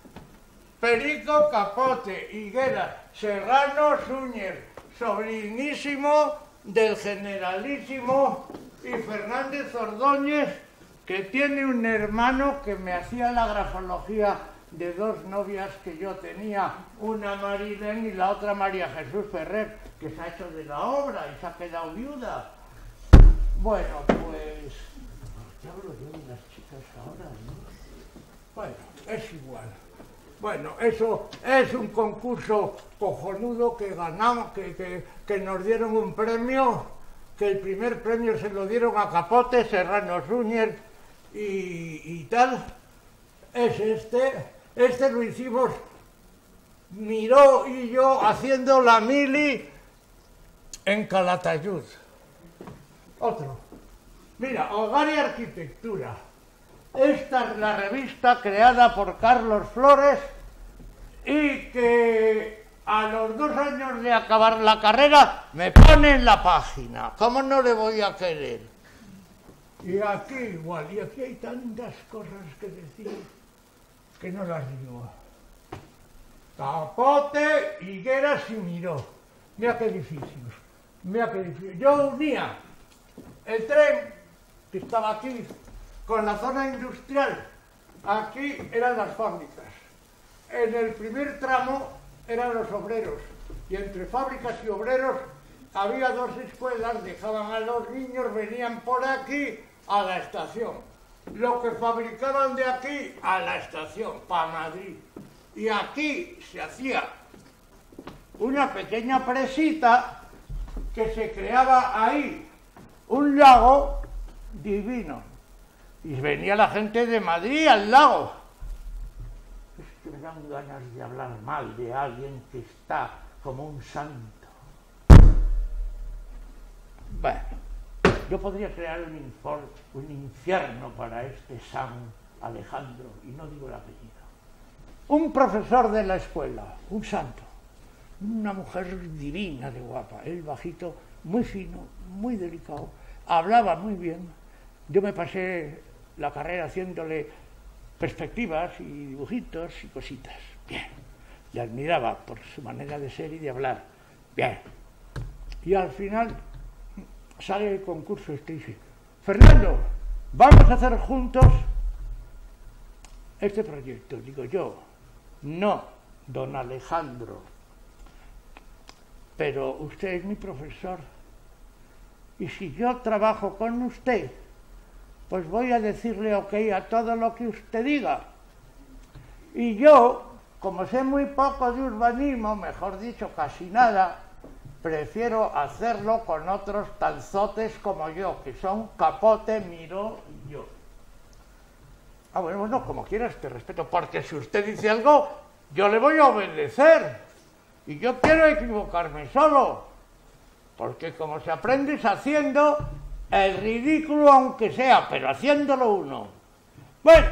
Perico Capote, Higuera, Serrano Súñez, sobrinísimo del generalísimo y Fernández Ordóñez, que tiene un hermano que me hacía la grafología de dos novias que yo tenía, una Marilén y la otra María Jesús Ferrer, que se ha hecho de la obra y se ha quedado viuda. Bueno, pues... ¿qué hablo yo de las chicas ahora, no? Bueno, es igual. Bueno, eso es un concurso cojonudo que ganamos, que, que, que nos dieron un premio, que el primer premio se lo dieron a Capote, Serrano Súñez y, y tal. Es este, este lo hicimos Miró y yo haciendo la mili en Calatayud. Otro. Mira, Hogar y Arquitectura. Esta es la revista creada por Carlos Flores y que a los dos años de acabar la carrera me pone en la página. ¿Cómo no le voy a querer? Y aquí igual, y aquí hay tantas cosas que decir que no las digo. Capote, Higueras y Miró. Mira qué edificios, mira qué edificios. Yo unía el tren que estaba aquí con la zona industrial. Aquí eran las fábricas. En el primer tramo eran los obreros. Y entre fábricas y obreros había dos escuelas, dejaban a los niños, venían por aquí a la estación. Lo que fabricaban de aquí a la estación, para Madrid. Y aquí se hacía una pequeña presita que se creaba ahí, un lago divino. Y venía la gente de Madrid al lago. Es que me dan ganas de hablar mal de alguien que está como un santo. Bueno, yo podría crear un, infor, un infierno para este San Alejandro, y no digo el apellido. Un profesor de la escuela, un santo, una mujer divina de guapa, él bajito, muy fino, muy delicado, hablaba muy bien. Yo me pasé la carrera haciéndole perspectivas y dibujitos y cositas. Bien. Le admiraba por su manera de ser y de hablar. Bien. Y al final sale el concurso este y dice: Fernando, vamos a hacer juntos este proyecto. Digo yo, no, don Alejandro, pero usted es mi profesor. Y si yo trabajo con usted, pues voy a decirle ok a todo lo que usted diga. Y yo, como sé muy poco de urbanismo, mejor dicho, casi nada, prefiero hacerlo con otros talzotes como yo, que son Capote, Miró y yo. Ah, bueno, bueno, como quieras, te respeto, porque si usted dice algo, yo le voy a obedecer. Y yo quiero equivocarme solo, porque como se aprende es haciendo el ridículo aunque sea, pero haciéndolo uno. Bueno,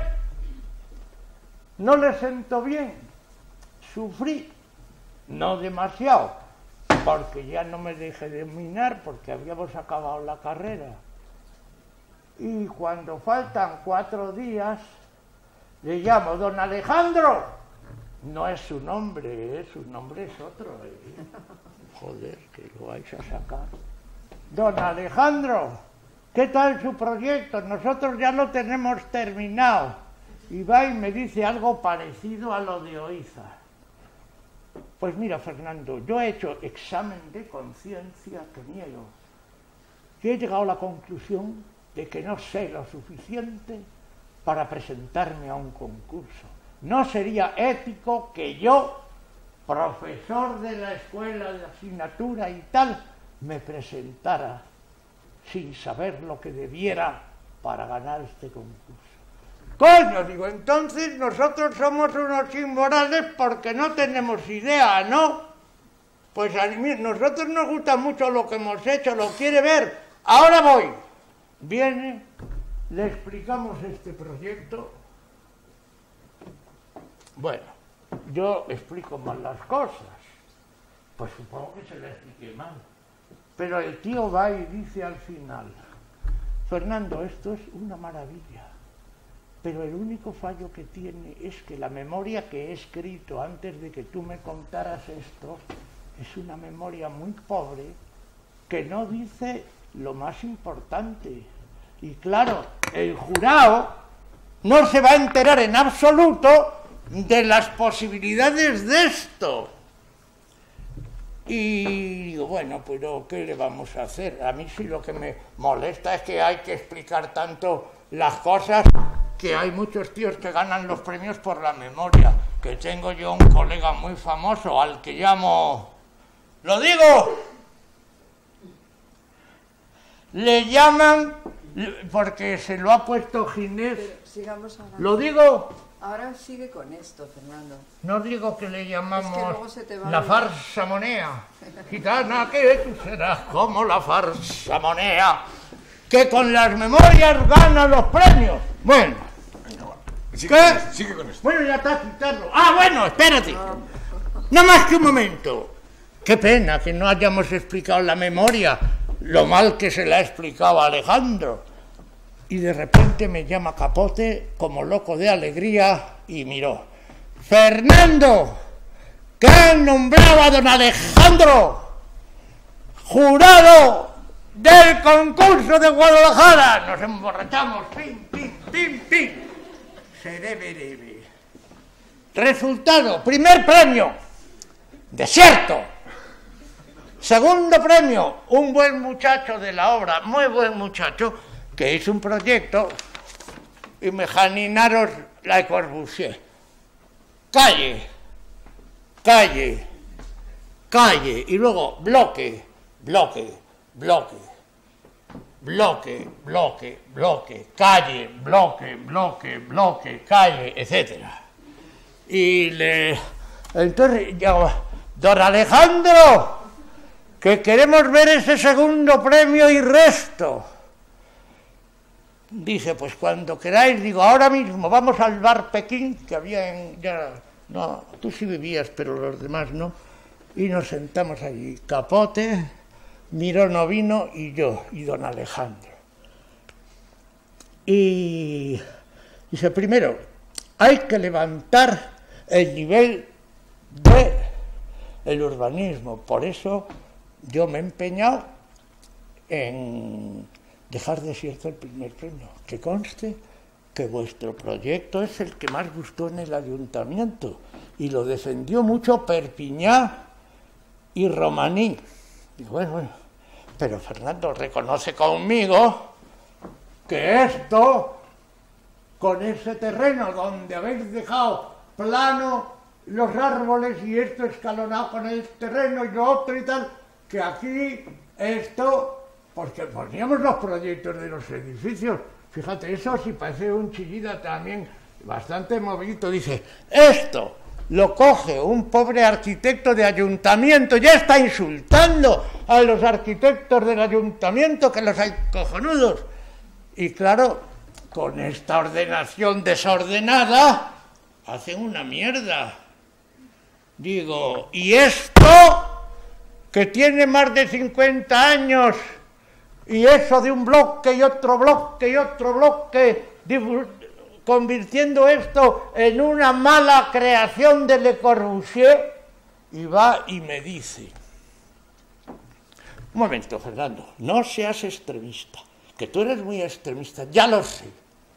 no le sentó bien, sufrí, no demasiado, porque ya no me dejé de minar, porque habíamos acabado la carrera. Y cuando faltan cuatro días, le llamo, don Alejandro. No es su nombre, ¿eh? Su nombre es otro. ¿eh? Joder, que lo vais a sacar. Don Alejandro, ¿qué tal su proyecto? Nosotros ya lo tenemos terminado. Y va y me dice algo parecido a lo de Oiza. Pues mira, Fernando, yo he hecho examen de conciencia que niego. Y he llegado a la conclusión de que no sé lo suficiente para presentarme a un concurso. No sería ético que yo, profesor de la escuela de asignatura y tal, me presentara sin saber lo que debiera para ganar este concurso. Coño, digo, entonces nosotros somos unos inmorales porque no tenemos idea, ¿no? Pues a mí, nosotros nos gusta mucho lo que hemos hecho, lo quiere ver. Ahora voy. Viene, le explicamos este proyecto. Bueno, yo explico mal las cosas. Pues supongo que se le expliqué mal. Pero el tío va y dice al final, Fernando, esto es una maravilla. Pero el único fallo que tiene es que la memoria que he escrito antes de que tú me contaras esto es una memoria muy pobre que no dice lo más importante. Y claro, el jurado no se va a enterar en absoluto de las posibilidades de esto. Y digo, bueno, pero ¿qué le vamos a hacer? A mí sí lo que me molesta es que hay que explicar tanto las cosas, que hay muchos tíos que ganan los premios por la memoria, que tengo yo un colega muy famoso al que llamo... ¡Lo digo! Le llaman, porque se lo ha puesto Ginés... Sigamos ahora. ¿Lo digo? Ahora sigue con esto, Fernando. No digo que le llamamos es que luego se te va la a... farsamonea. Gitana, que tú serás como la farsamonea, que con las memorias gana los premios. Bueno. Sigue ¿Qué? con esto, sigue con esto. Bueno, ya está, quitarlo. Ah, bueno, espérate. No más que un momento. Qué pena que no hayamos explicado la memoria, lo mal que se la ha explicado a Alejandro. Y de repente me llama Capote como loco de alegría y miró. Fernando, que han nombrado a don Alejandro jurado del concurso de Guadalajara. Nos emborrachamos, pim, pim, pim, pim. Seré breve. Resultado, primer premio, desierto. Segundo premio, un buen muchacho de la obra, muy buen muchacho, que hizo un proyecto, imaginaros la Corbusier. Calle, calle, calle, y luego bloque, bloque, bloque, bloque, bloque, bloque, calle, bloque, bloque, bloque, calle, etcétera. Y le... Entonces, yo, don Alejandro, que queremos ver ese segundo premio y resto. Dice, pues cuando queráis, digo, ahora mismo vamos al bar Pekín, que había en... Ya, no, tú sí vivías, pero los demás no. Y nos sentamos allí, Capote, Miró no vino y yo, y don Alejandro. Y dice, primero, hay que levantar el nivel del urbanismo. Por eso yo me he empeñado en dejar desierto el primer premio. Que conste que vuestro proyecto es el que más gustó en el ayuntamiento y lo defendió mucho Perpiñá y Romaní. Digo, bueno, bueno, pero Fernando reconoce conmigo que esto, con ese terreno donde habéis dejado plano los árboles y esto escalonado con el terreno y lo otro y tal, que aquí esto, porque poníamos los proyectos de los edificios, fíjate, eso sí parece un chillida también bastante movidito, dice, esto lo coge un pobre arquitecto de ayuntamiento, ya está insultando a los arquitectos del ayuntamiento, que los hay cojonudos, y claro, con esta ordenación desordenada, hacen una mierda. Digo, ¿y esto que tiene más de cincuenta años y eso de un bloque y otro bloque y otro bloque, convirtiendo esto en una mala creación de Le Corbusier? Y va y me dice, un momento, Fernando, no seas extremista, que tú eres muy extremista, ya lo sé.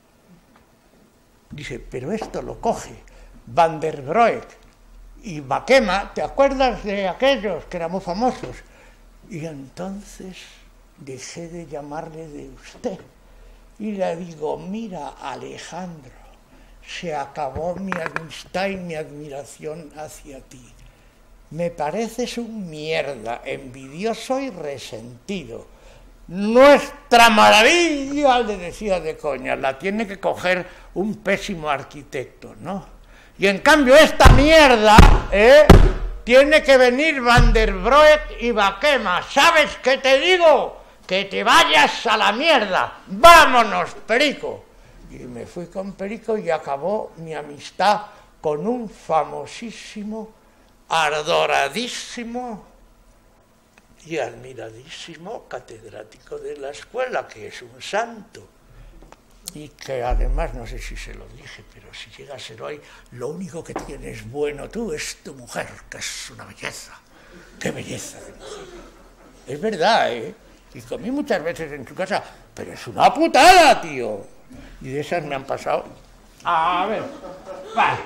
Dice, pero esto lo coge Van der Broek y Bakema, ¿te acuerdas de aquellos que eran muy famosos? Y entonces dejé de llamarle de usted y le digo, mira, Alejandro, se acabó mi amistad y mi admiración hacia ti. Me pareces un mierda, envidioso y resentido. Nuestra maravilla, le decía de coña, la tiene que coger un pésimo arquitecto, ¿no? Y en cambio esta mierda, ¿eh? Tiene que venir Van der Broek y Bakema. ¿Sabes qué te digo? Que te vayas a la mierda. ¡Vámonos, Perico! Y me fui con Perico y acabó mi amistad con un famosísimo, adoradísimo y admiradísimo catedrático de la escuela, que es un santo. Y que además, no sé si se lo dije, pero si llega a ser hoy, lo único que tienes bueno tú es tu mujer, que es una belleza. ¡Qué belleza de mujer! Es verdad, ¿eh? Y comí muchas veces en su casa, pero es una putada, tío. Y de esas me han pasado. A ver, vale.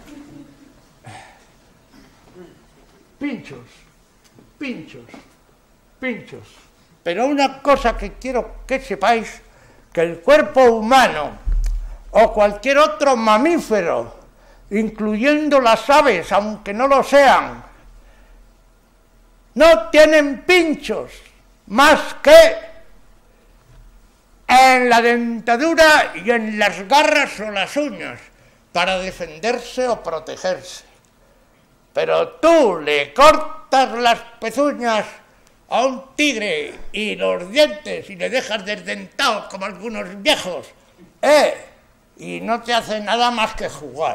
Pinchos, pinchos, pinchos. Pero una cosa que quiero que sepáis, que el cuerpo humano o cualquier otro mamífero, incluyendo las aves, aunque no lo sean, no tienen pinchos más que en la dentadura y en las garras o las uñas para defenderse o protegerse. Pero tú le cortas las pezuñas a un tigre y los dientes y le dejas desdentado como algunos viejos, ¿eh? Y no te hace nada más que jugar.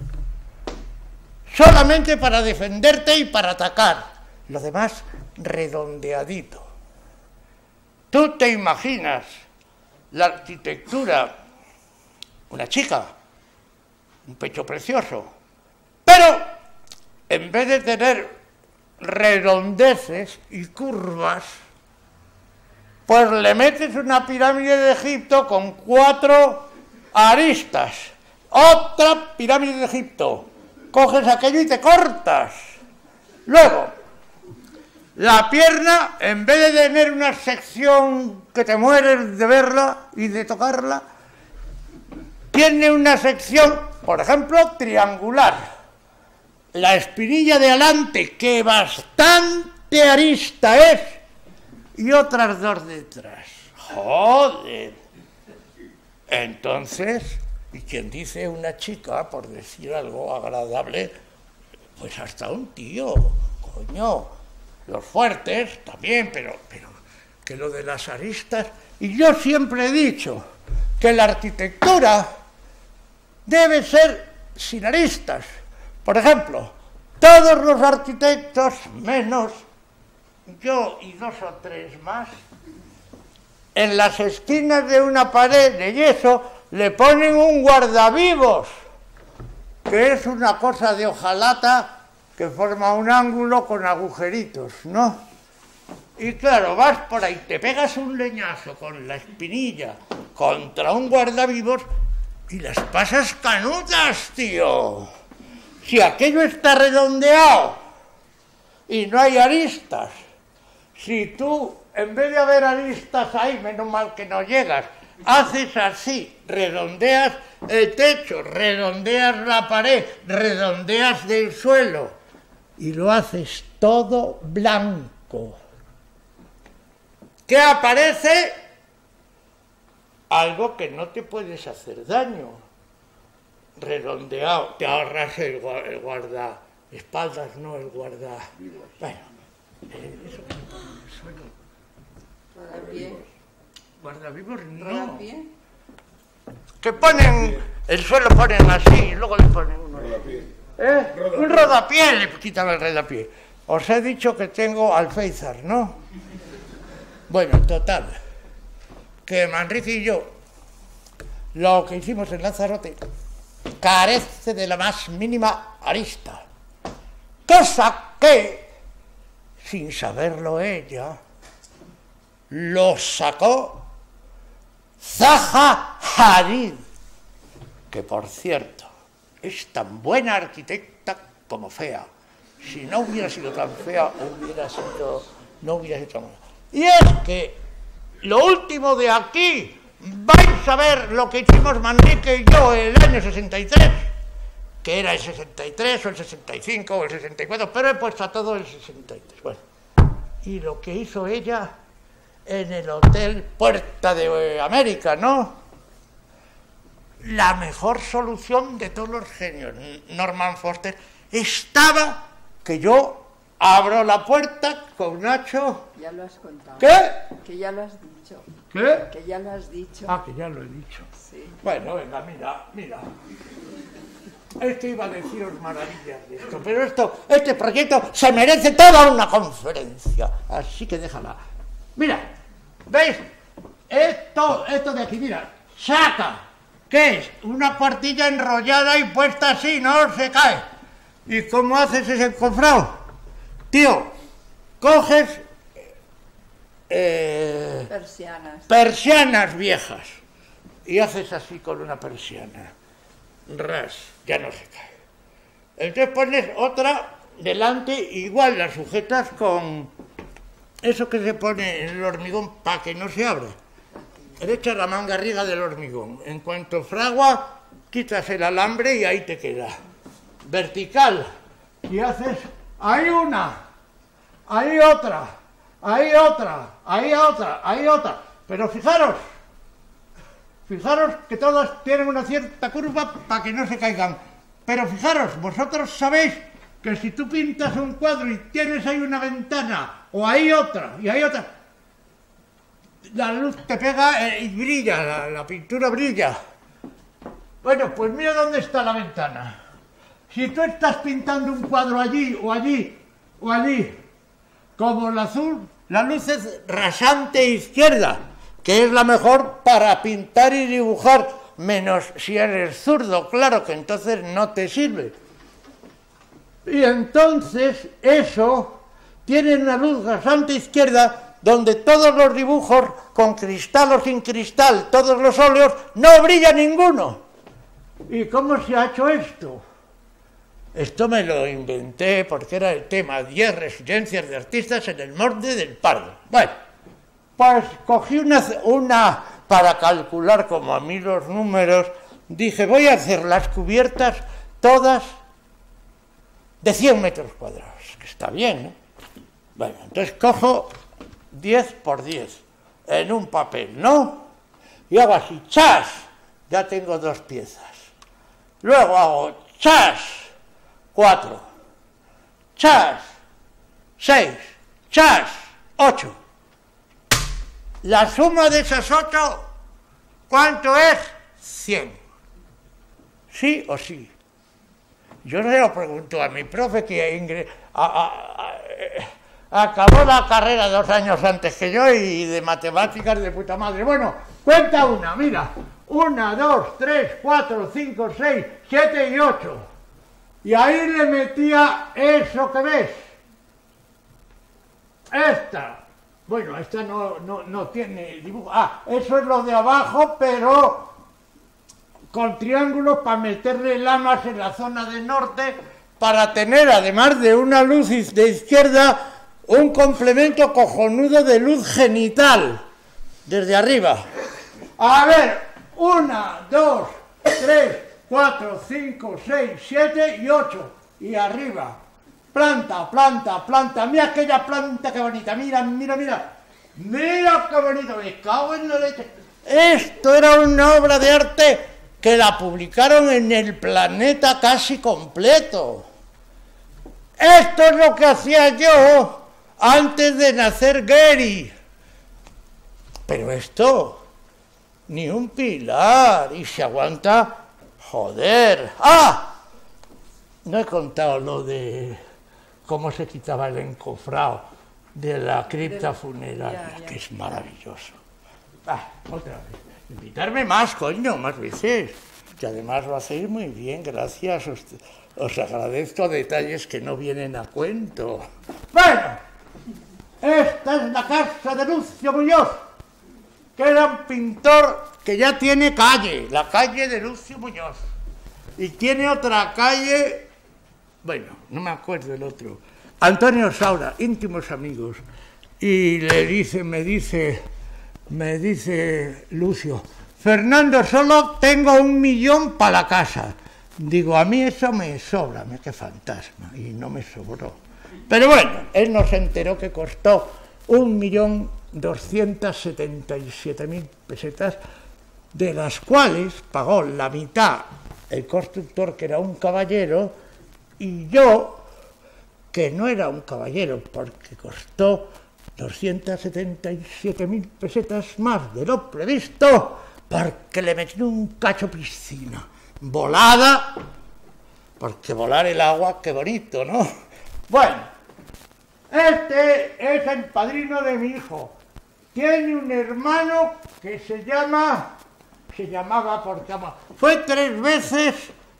Solamente para defenderte y para atacar. Lo demás, redondeadito. Tú te imaginas la arquitectura, una chica, un pecho precioso, pero en vez de tener redondeces y curvas, pues le metes una pirámide de Egipto con cuatro aristas, otra pirámide de Egipto, coges aquello y te cortas. Luego, la pierna, en vez de tener una sección que te mueres de verla y de tocarla, tiene una sección, por ejemplo, triangular. La espinilla de adelante, que bastante arista es, y otras dos detrás. ¡Joder! Entonces, y quien dice una chica, por decir algo agradable, pues hasta un tío, coño. Los fuertes también, pero, pero que lo de las aristas. Y yo siempre he dicho que la arquitectura debe ser sin aristas. Por ejemplo, todos los arquitectos, menos yo y dos o tres más, en las esquinas de una pared de yeso le ponen un guardavivos, que es una cosa de hojalata que forma un ángulo con agujeritos, ¿no? Y claro, vas por ahí, te pegas un leñazo con la espinilla contra un guardavivos y las pasas canutas, tío. Si aquello está redondeado y no hay aristas, si tú, en vez de haber aristas ahí, menos mal que no llegas, haces así, redondeas el techo, redondeas la pared, redondeas del suelo y lo haces todo blanco. ¿Qué aparece? Algo que no te puedes hacer daño. Redondeado, te ahorras el, gua- el guardaespaldas, no el guarda... Bueno, eh, eso que se pone en el suelo. Rodapié. Guardavivos no. Rodapié. Que ponen, el suelo ponen así y luego le ponen uno. ¿Eh? Un rodapié, le quitan el rodapié. Os he dicho que tengo alféizar, ¿no? Bueno, total. Que Manrique y yo, lo que hicimos en Lanzarote, carece de la más mínima arista. Cosa que, sin saberlo ella, lo sacó Zaha Hadid, que por cierto es tan buena arquitecta como fea. Si no hubiera sido tan fea, hubiera sido, no hubiera sido tan buena. Y es que lo último de aquí, vais a ver lo que hicimos Manrique y yo el año sesenta y tres, que era el sesenta y tres o el sesenta y cinco o el sesenta y cuatro, pero he puesto a todo el sesenta y tres. Bueno, y lo que hizo ella en el Hotel Puerta de América, ¿no? La mejor solución de todos los genios. Norman Foster estaba que yo abro la puerta con Nacho. Ya lo has contado. ¿Qué? Que ya lo has dicho. ¿Qué? Que ya lo has dicho. Ah, que ya lo he dicho. Sí. Bueno, venga, mira, mira. Esto iba a deciros maravillas de esto, pero esto, este proyecto se merece toda una conferencia. Así que déjala. Mira, ¿veis? Esto, esto de aquí, mira, saca. ¿Qué es? Una cuartilla enrollada y puesta así, no se cae. ¿Y cómo haces ese encofrado? Tío, coges eh, Persianas. persianas viejas y haces así con una persiana. Ras, ya no se cae. Entonces pones otra delante, igual la sujetas con eso que se pone en el hormigón para que no se abra. Le echas la manga arriba del hormigón. En cuanto fragua, quitas el alambre y ahí te queda. Vertical. Y haces ahí una, ahí otra, ahí otra, ahí otra, ahí otra. Pero fijaros, fijaros que todas tienen una cierta curva para que no se caigan. Pero fijaros, vosotros sabéis que si tú pintas un cuadro y tienes ahí una ventana, o ahí otra, y ahí otra, la luz te pega eh, y brilla, la, la pintura brilla. Bueno, pues mira dónde está la ventana. Si tú estás pintando un cuadro allí, o allí, o allí, como el azul, la luz es rasante izquierda, que es la mejor para pintar y dibujar, menos si eres zurdo, claro que entonces no te sirve. Y entonces eso tiene una luz rasante izquierda donde todos los dibujos, con cristal o sin cristal, todos los óleos, no brilla ninguno. ¿Y cómo se ha hecho esto? Esto me lo inventé porque era el tema, diez residencias de artistas en el Monte del Pardo. Bueno, pues cogí una, una, para calcular como a mí los números, dije, voy a hacer las cubiertas todas de cien metros cuadrados, que está bien, ¿no? Bueno, entonces cojo diez por diez en un papel, ¿no? Y hago así, ¡chas! Ya tengo dos piezas. Luego hago, ¡chas! Cuatro. ¡Chas! Seis. ¡Chas! Ocho. La suma de esas ocho, ¿cuánto es? Cien. ¿Sí o sí? Yo se lo pregunto a mi profe que ingre... a, a, a, a, acabó la carrera dos años antes que yo y de matemáticas de puta madre. Bueno, cuenta una, mira. Una, dos, tres, cuatro, cinco, seis, siete y ocho. Y ahí le metía eso que ves. Esta. Bueno, esta no, no, no tiene dibujo. Ah, eso es lo de abajo, pero con triángulos para meterle lamas en la zona del norte, para tener, además de una luz de izquierda, un complemento cojonudo de luz genital, desde arriba. A ver, una, dos, tres, cuatro, cinco, seis, siete y ocho. Y arriba. Planta, planta, planta. Mira aquella planta, qué bonita. Mira, mira, mira. Mira qué bonito. Me cago en la leche. Esto era una obra de arte que la publicaron en El Planeta casi completo. Esto es lo que hacía yo antes de nacer Gary. Pero esto, ni un pilar, y se aguanta, joder. ¡Ah! No he contado lo de cómo se quitaba el encofrado de la cripta funeraria, que es maravilloso. Ah, otra vez. Invitarme más, coño, más veces. Que además lo hacéis muy bien, gracias. Os, os agradezco detalles que no vienen a cuento. Bueno, esta es la casa de Lucio Muñoz, que era un pintor que ya tiene calle, la calle de Lucio Muñoz. Y tiene otra calle, bueno, no me acuerdo el otro, Antonio Saura, íntimos amigos. Y le dice, me dice, me dice Lucio, Fernando, solo tengo un millón para la casa. Digo, a mí eso me sobra, me qué fantasma, y no me sobró. Pero bueno, él nos enteró que costó un millón doscientas setenta y siete mil pesetas, de las cuales pagó la mitad el constructor, que era un caballero, y yo, que no era un caballero, porque costó doscientas setenta y siete mil pesetas más de lo previsto, porque le metí un cacho piscina, volada, porque volar el agua, qué bonito, ¿no? Bueno, este es el padrino de mi hijo. Tiene un hermano que se llama, se llamaba porque fue tres veces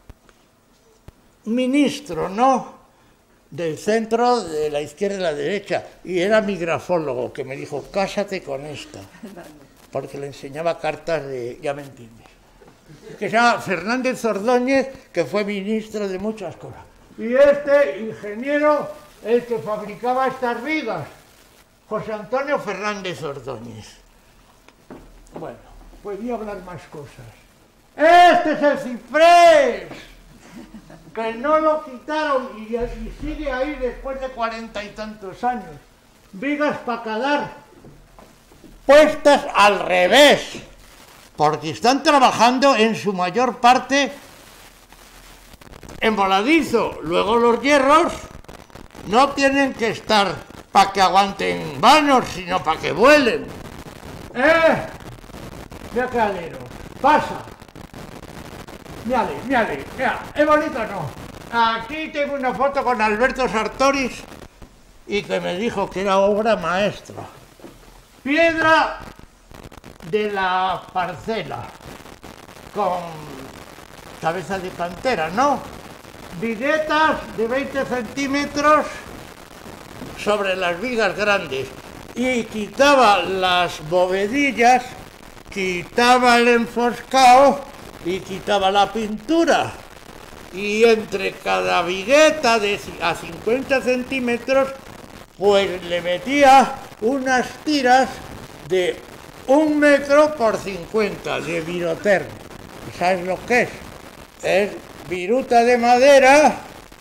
ministro, ¿no? Del centro, de la izquierda y la derecha, y era mi grafólogo, que me dijo, cásate con esta, porque le enseñaba cartas de, ya me entiendes, que se llama Fernández Ordóñez, que fue ministro de muchas cosas. Y este ingeniero, el que fabricaba estas vigas, José Antonio Fernández Ordóñez. Bueno, podía hablar más cosas. Este es el ciprés, que no lo quitaron y, y sigue ahí después de cuarenta y tantos años. Vigas para calar, puestas al revés, porque están trabajando en su mayor parte en voladizo. Luego los hierros no tienen que estar para que aguanten vanos, sino para que vuelen. ¡Eh! Mira qué alero. Pasa. Mírale, mírale. Mira, es bonito, ¿no? Aquí tengo una foto con Alberto Sartoris y que me dijo que era obra maestra. Piedra de la parcela con cabeza de cantera, ¿no? Viguetas de veinte centímetros sobre las vigas grandes y quitaba las bovedillas, quitaba el enfoscado y quitaba la pintura, y entre cada vigueta de a cincuenta centímetros pues le metía unas tiras de un metro por cincuenta de viroterm. ¿Sabes lo que es? Es viruta de madera,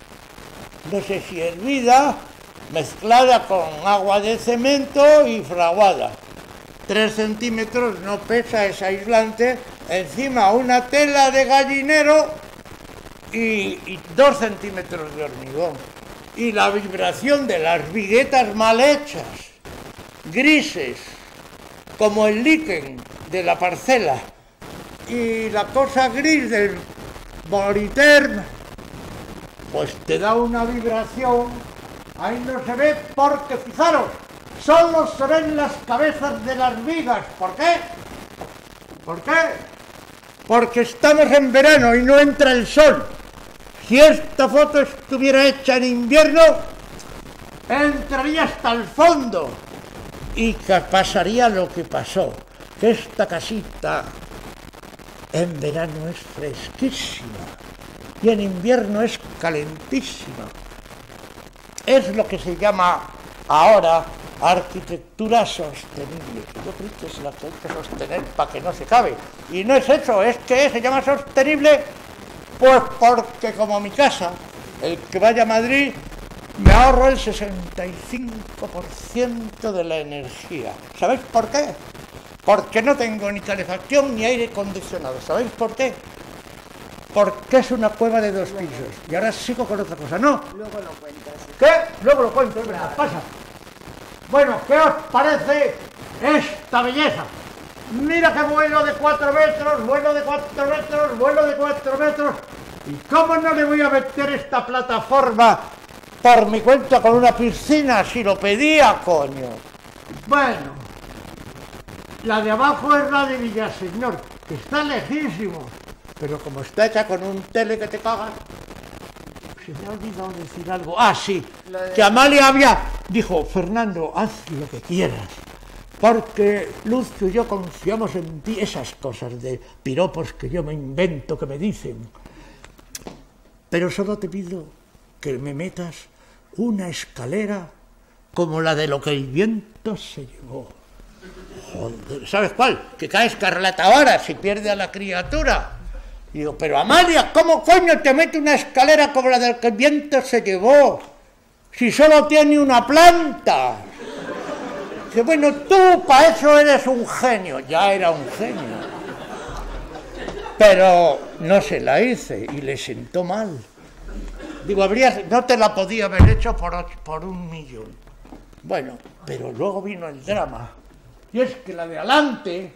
no sé si hervida, mezclada con agua de cemento y fraguada. Tres centímetros no pesa, es aislante. Encima una tela de gallinero y, y dos centímetros de hormigón. Y la vibración de las viguetas mal hechas, grises, como el líquen de la parcela, y la cosa gris del Boriterm, pues te da una vibración. Ahí no se ve porque, fijaros, solo se ven las cabezas de las vigas. ¿Por qué? ¿Por qué? Porque estamos en verano y no entra el sol. Si esta foto estuviera hecha en invierno, entraría hasta el fondo y pasaría lo que pasó, que esta casita en verano es fresquísima y en invierno es calentísima. Es lo que se llama ahora arquitectura sostenible. Yo creo que es la que hay que sostener para que no se acabe. Y no es eso, es que se llama sostenible, pues porque como mi casa, el que vaya a Madrid, me ahorro el sesenta y cinco por ciento de la energía. ¿Sabéis por qué? Porque no tengo ni calefacción ni aire acondicionado. ¿Sabéis por qué? Porque es una cueva de dos pisos. Y ahora sigo con otra cosa. No. Luego lo cuentas. ¿Qué? Luego lo cuento, es verdad. Pasa. Bueno, ¿qué os parece esta belleza? Mira que vuelo de cuatro metros, vuelo de cuatro metros, vuelo de cuatro metros. ¿Y cómo no le voy a meter esta plataforma por mi cuenta con una piscina si lo pedía, coño? Bueno, la de abajo es la de Villaseñor, que está lejísimo, pero como está hecha con un tele que te cagas, se me ha olvidado decir algo. Ah, sí, de... que Amalia había, dijo, Fernando, haz lo que quieras, porque Lucio y yo confiamos en ti. Esas cosas de piropos que yo me invento, que me dicen. Pero solo te pido que me metas una escalera como la de lo que el viento se llevó. Joder, ¿sabes cuál? Que cae escarlata ahora si pierde a la criatura. Y digo, pero Amalia, ¿cómo coño te mete una escalera como la del que el viento se llevó? Si solo tiene una planta. Dice, bueno, tú para eso eres un genio. Ya era un genio. Pero no se la hice y le sentó mal. Digo, habría, no te la podía haber hecho por, por un millón. Bueno, pero luego vino el drama. Y es que la de adelante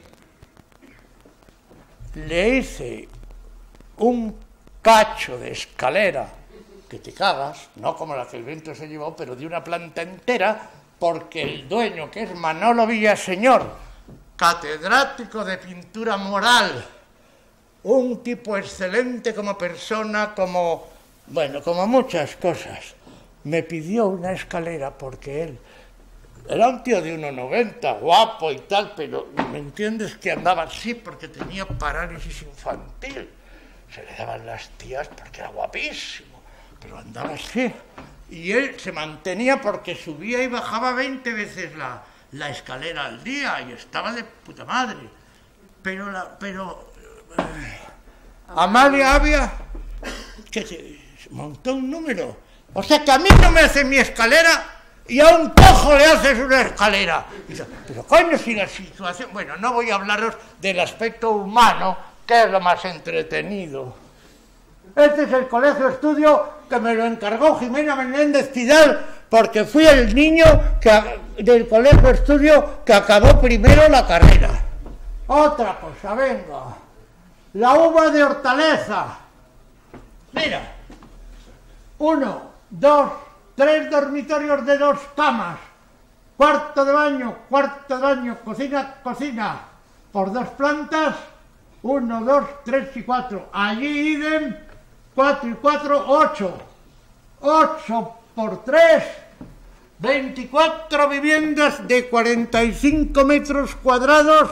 le hice un cacho de escalera que te cagas, no como la que el viento se llevó, pero de una planta entera, porque el dueño, que es Manolo Villaseñor, catedrático de pintura mural, un tipo excelente como persona, como, bueno, como muchas cosas, me pidió una escalera porque él era un tío de uno noventa, guapo y tal, pero ¿me entiendes? Que andaba así porque tenía parálisis infantil. Se le daban las tías porque era guapísimo, pero andaba así. Y él se mantenía porque subía y bajaba veinte veces la, la escalera al día y estaba de puta madre. Pero, la, pero eh, Amalia había que se montó un número. O sea que a mí no me hace mi escalera y a un cojo le haces una escalera. Y dice, pero coño, si la situación... Bueno, no voy a hablaros del aspecto humano, que es lo más entretenido. Este es el colegio estudio que me lo encargó Jimena Menéndez Pidal, porque fui el niño que, del colegio estudio que acabó primero la carrera. Otra cosa, venga. La uva de Hortaleza. Mira. Uno, dos, tres dormitorios de dos camas. Cuarto de baño, cuarto de baño, cocina, cocina. Por dos plantas. Uno, dos, tres y cuatro. Allí idem, cuatro y cuatro, ocho. Ocho por tres, veinticuatro viviendas de cuarenta y cinco metros cuadrados.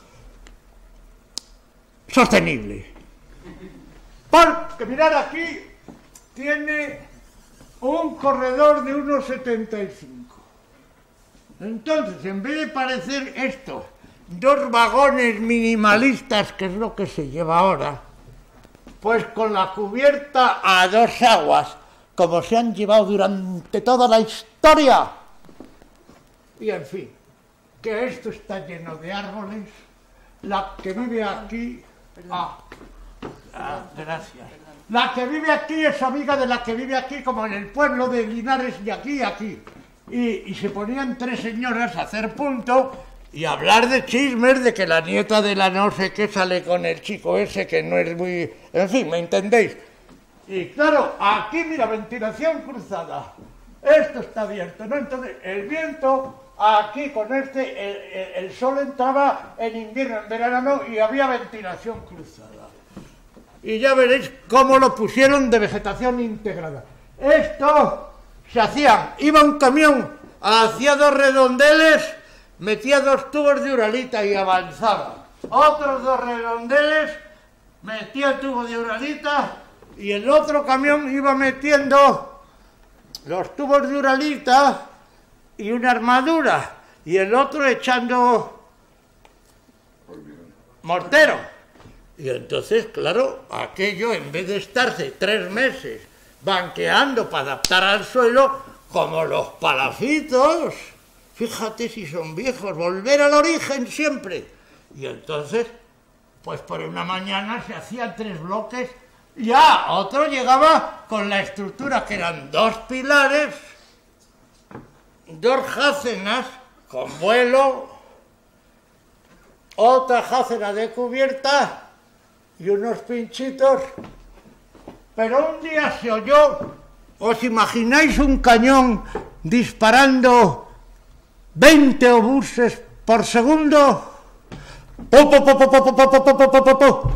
Sostenible. Porque mirar aquí, tiene un corredor de uno setenta y cinco. Entonces, en vez de parecer esto dos vagones minimalistas, que es lo que se lleva ahora, pues con la cubierta a dos aguas, como se han llevado durante toda la historia. Y en fin, que esto está lleno de árboles. La que vive aquí... Ah, ah, gracias. La que vive aquí es amiga de la que vive aquí, como en el pueblo de Linares, y aquí y aquí. Y, y se ponían tres señoras a hacer punto y hablar de chismes, de que la nieta de la no sé qué sale con el chico ese, que no es muy... En fin, ¿me entendéis? Y claro, aquí, mira, ventilación cruzada. Esto está abierto, ¿no? Entonces, el viento, aquí con este, el, el, el sol entraba en invierno, en verano no, y había ventilación cruzada. Y ya veréis cómo lo pusieron de vegetación integrada. Esto se hacía, iba un camión, hacía dos redondeles, metía dos tubos de uralita y avanzaba. Otros dos redondeles, metía tubo de uralita y el otro camión iba metiendo los tubos de uralita y una armadura, y el otro echando mortero. Y entonces, claro, aquello, en vez de estarse tres meses banqueando para adaptar al suelo, como los palafitos, fíjate si son viejos, volver al origen siempre. Y entonces, pues por una mañana se hacían tres bloques, ya otro llegaba con la estructura que eran dos pilares, dos jácenas con vuelo, otra jácena de cubierta y unos pinchitos. Pero un día se oyó, ¿os imagináis un cañón disparando veinte obuses por segundo? Po, po, po, po, po, po, po, po, po, po, po.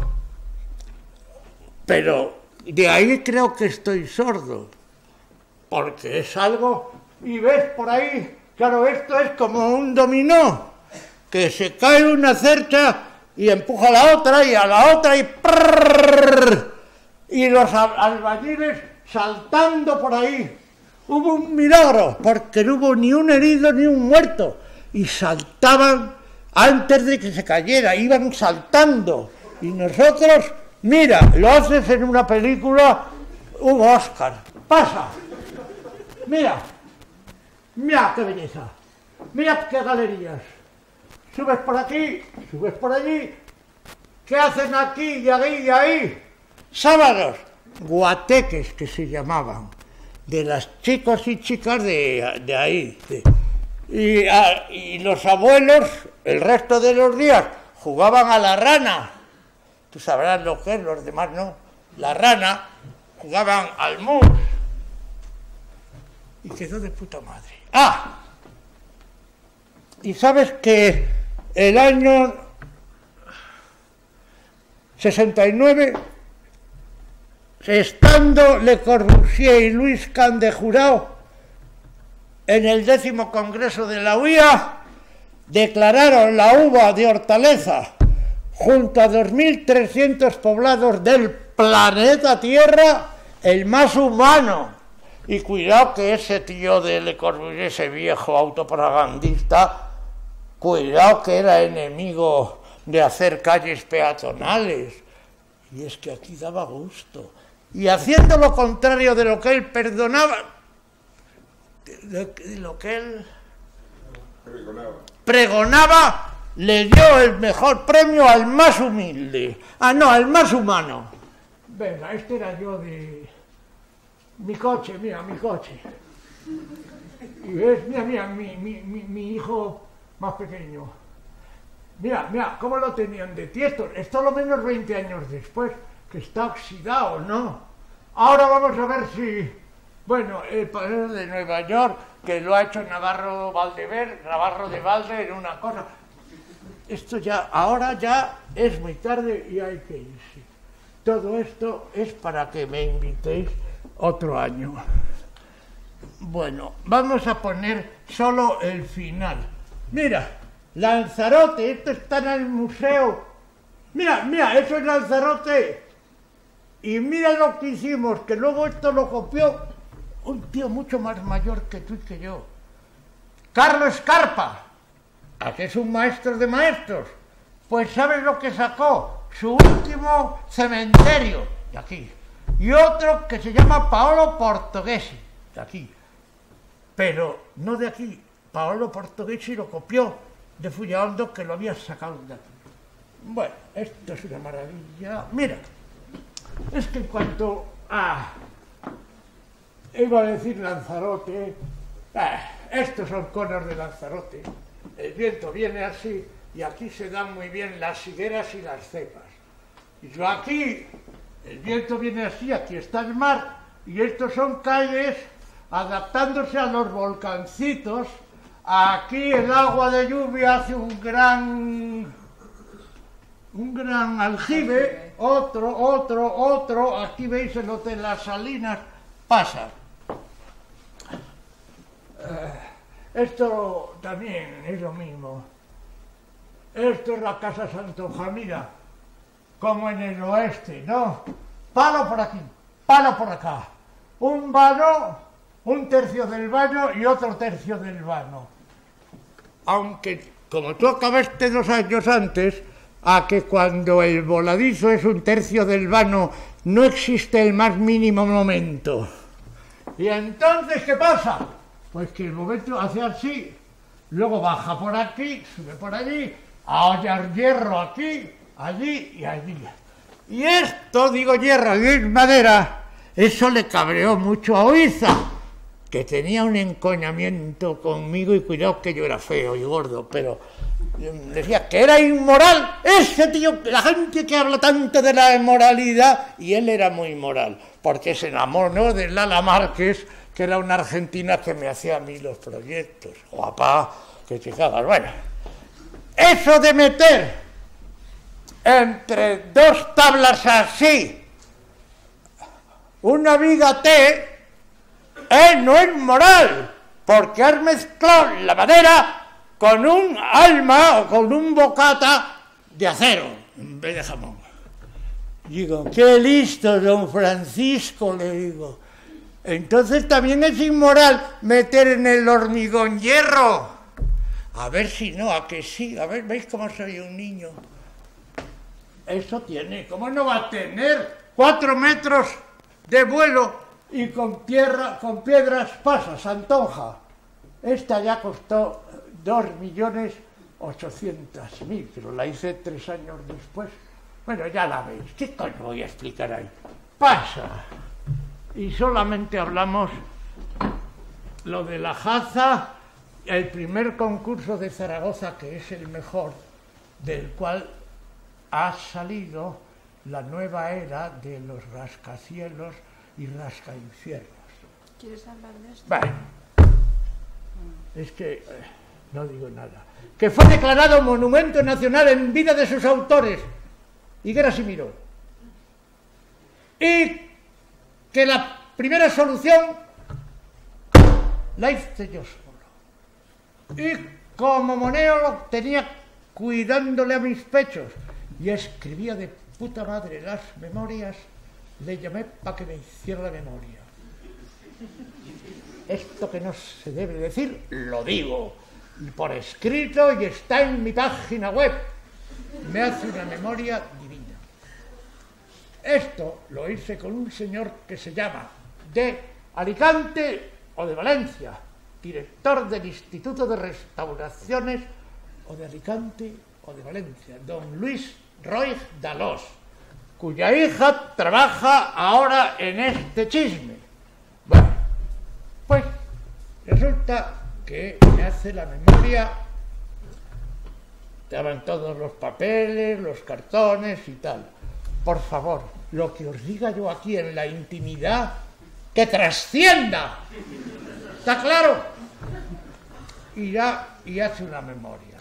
Pero de ahí creo que estoy sordo, porque es algo, y ves por ahí, claro, esto es como un dominó, que se cae una cercha y empuja a la otra y a la otra y prrrr, y los albañiles saltando por ahí. Hubo un milagro, porque no hubo ni un herido ni un muerto, y saltaban antes de que se cayera, iban saltando, y nosotros, mira, lo haces en una película, un Oscar, pasa, mira, mira qué belleza, mira qué galerías, subes por aquí, subes por allí, ¿qué hacen aquí y ahí y ahí? Sábados, guateques que se llamaban, de las chicos y chicas de, de ahí, de, y, a, y los abuelos, el resto de los días, jugaban a la rana. Tú sabrás lo que es, los demás no. La rana, jugaban al mus. Y quedó de puta madre. ¡Ah! Y sabes que el año sesenta y nueve, estando Le Corbusier y Luis Can de jurado en el décimo congreso de la U I A, declararon la uva de Hortaleza junto a dos mil trescientos poblados del planeta Tierra el más humano. Y cuidado que ese tío de Le Corbusier, ese viejo autopropagandista, cuidado que era enemigo de hacer calles peatonales. Y es que aquí daba gusto. Y haciendo lo contrario de lo que él perdonaba, de, de lo que él Pregonaba. pregonaba, le dio el mejor premio al más humilde. Ah, no, al más humano. Venga, este era yo de... Mi coche, mira, mi coche. Y ves, mira, mira, mi, mi, mi, mi hijo más pequeño. Mira, mira, cómo lo tenían de tiesto. Esto lo menos veinte años después, que está oxidado, ¿no? Ahora vamos a ver si... Bueno, el padre de Nueva York, que lo ha hecho Navarro Valdever, Navarro de Valde en una cosa. Esto ya, ahora ya es muy tarde y hay que irse. Todo esto es para que me invitéis otro año. Bueno, vamos a poner solo el final. Mira, Lanzarote, esto está en el museo. Mira, mira, eso es Lanzarote. Y mira lo que hicimos, que luego esto lo copió un tío mucho más mayor que tú y que yo. Carlos Carpa, ¿a que es un maestro de maestros? Pues ¿sabes lo que sacó? Su último cementerio, de aquí. Y otro que se llama Paolo Portoghesi, de aquí. Pero no de aquí. Paolo Portoghesi lo copió de Fullaondo, que lo había sacado de aquí. Bueno, esto es una maravilla. Mira, es que en cuanto a... Iba a decir Lanzarote, ah, estos son conos de Lanzarote. El viento viene así y aquí se dan muy bien las higueras y las cepas. Y yo aquí, el viento viene así, aquí está el mar y estos son calles adaptándose a los volcancitos. Aquí el agua de lluvia hace un gran, un gran aljibe, otro, otro, otro. Aquí veis el Hotel Las Salinas, pasa. Esto también es lo mismo. Esto es la Casa Santonja, mira, como en el oeste, ¿no? Palo por aquí, palo por acá. Un vano un tercio del vano y otro tercio del vano. Aunque, como tú acabaste dos años antes, a que cuando el voladizo es un tercio del vano no existe el más mínimo momento. ¿Y entonces qué pasa? Pues que el momento hace así, luego baja por aquí, sube por allí, a hallar hierro aquí, allí y allí. Y esto, digo hierro y es madera, eso le cabreó mucho a Oiza, que tenía un encoñamiento conmigo y cuidado que yo era feo y gordo, pero decía que era inmoral ese tío, la gente que habla tanto de la inmoralidad, y él era muy moral, porque se enamoró de Lala Márquez, que era una argentina que me hacía a mí los proyectos, guapa, que te cagas. Bueno, eso de meter entre dos tablas así una viga T, eh, no es moral, porque has mezclado la madera con un alma o con un bocata de acero en vez de jamón. Digo, qué listo, don Francisco, le digo. Entonces también es inmoral meter en el hormigón hierro. A ver si no, a que sí, a ver, ¿veis cómo soy un niño? Eso tiene, ¿cómo no va a tener cuatro metros de vuelo y con, tierra, con piedras pasas, Antonja? Esta ya costó dos millones ochocientos mil, pero la hice tres años después. Bueno, ya la veis, ¿qué coño voy a explicar ahí? Pasa. Y solamente hablamos lo de la Jaza, el primer concurso de Zaragoza, que es el mejor, del cual ha salido la nueva era de los rascacielos y rascainfiernos. ¿Quieres hablar de esto? Bueno, es que eh, no digo nada. Que fue declarado Monumento Nacional en vida de sus autores, Higueras y Miró. Y que la primera solución la hice yo solo. Y como Moneo lo tenía cuidándole a mis pechos y escribía de puta madre las memorias, le llamé para que me hiciera la memoria. Esto que no se debe decir, lo digo. Y por escrito, y está en mi página web. Me hace una memoria divina. Esto lo hice con un señor que se llama de Alicante o de Valencia, director del Instituto de Restauraciones o de Alicante o de Valencia, don Luis Roig Dalós, cuya hija trabaja ahora en este chisme. Bueno, pues resulta que me hace la memoria, estaban todos los papeles, los cartones y tal. Por favor, lo que os diga yo aquí en la intimidad, que trascienda. ¿Está claro? Y ya, y hace una memoria.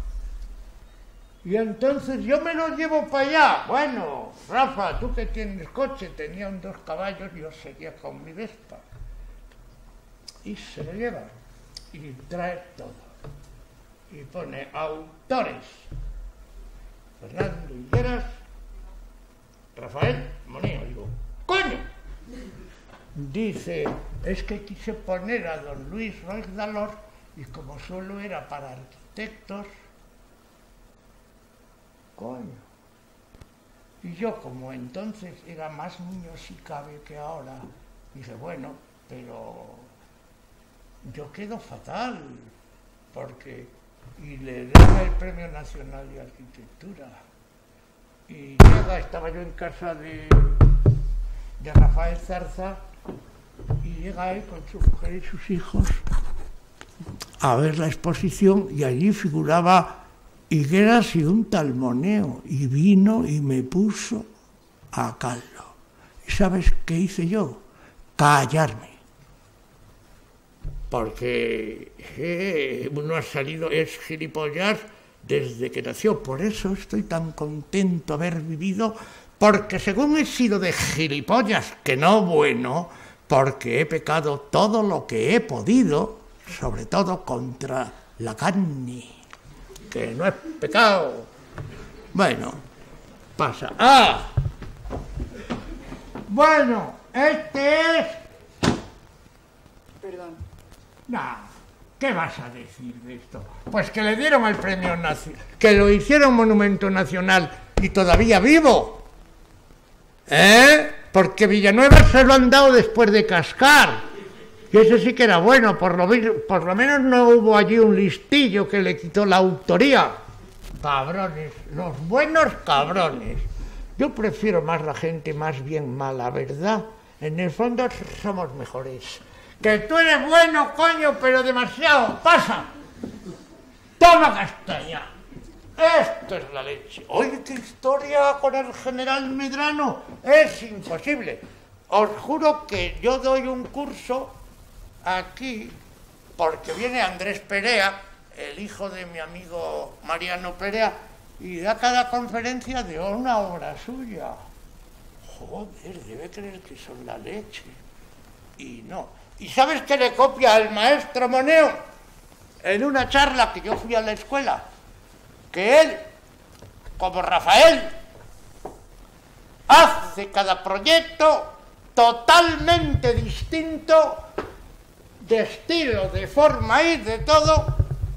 Y entonces yo me lo llevo para allá. Bueno, Rafa, tú que tienes coche, tenía un dos caballos y yo seguía con mi Vespa. Y se lo lleva. Y trae todo. Y pone autores: Fernando Higueras, Rafael Moneo. Digo, ¡coño! Dice, es que quise poner a don Luis Roig Dalós y como solo era para arquitectos, coño. Y yo, como entonces era más niño si cabe que ahora, dije, bueno, pero yo quedo fatal, porque y le dan el Premio Nacional de Arquitectura. Y llega, estaba yo en casa de, de Rafael Zarza, y llega él con su mujer y sus hijos a ver la exposición, y allí figuraba Higueras y un tal Moneo, y vino y me puso a caldo. ¿Y sabes qué hice yo? Callarme. Porque eh, uno ha salido, es gilipollas desde que nació. Por eso estoy tan contento de haber vivido, porque según he sido de gilipollas, que no bueno, porque he pecado todo lo que he podido, sobre todo contra la carne, que no es pecado. Bueno, pasa. ¡Ah! Bueno, este es Perdón. Nah, ¿qué vas a decir de esto? Pues que le dieron el premio nacional, que lo hicieron monumento nacional y todavía vivo. ¿Eh? Porque Villanueva se lo han dado después de cascar. Y ese sí que era bueno, por lo, por lo menos no hubo allí un listillo que le quitó la autoría. Cabrones, los buenos cabrones. Yo prefiero más la gente más bien mala, ¿verdad? En el fondo somos mejores. Que tú eres bueno, coño, pero demasiado. ¡Pasa! ¡Toma castaña! Esto es la leche. Oye, qué historia con el general Medrano. Es imposible. Os juro que yo doy un curso aquí porque viene Andrés Perea, el hijo de mi amigo Mariano Perea, y da cada conferencia de una obra suya. Joder, debe creer que son la leche. Y no. ¿Y sabes qué le copia al maestro Moneo? En una charla que yo fui a la escuela, que él, como Rafael, hace cada proyecto totalmente distinto, de estilo, de forma y de todo,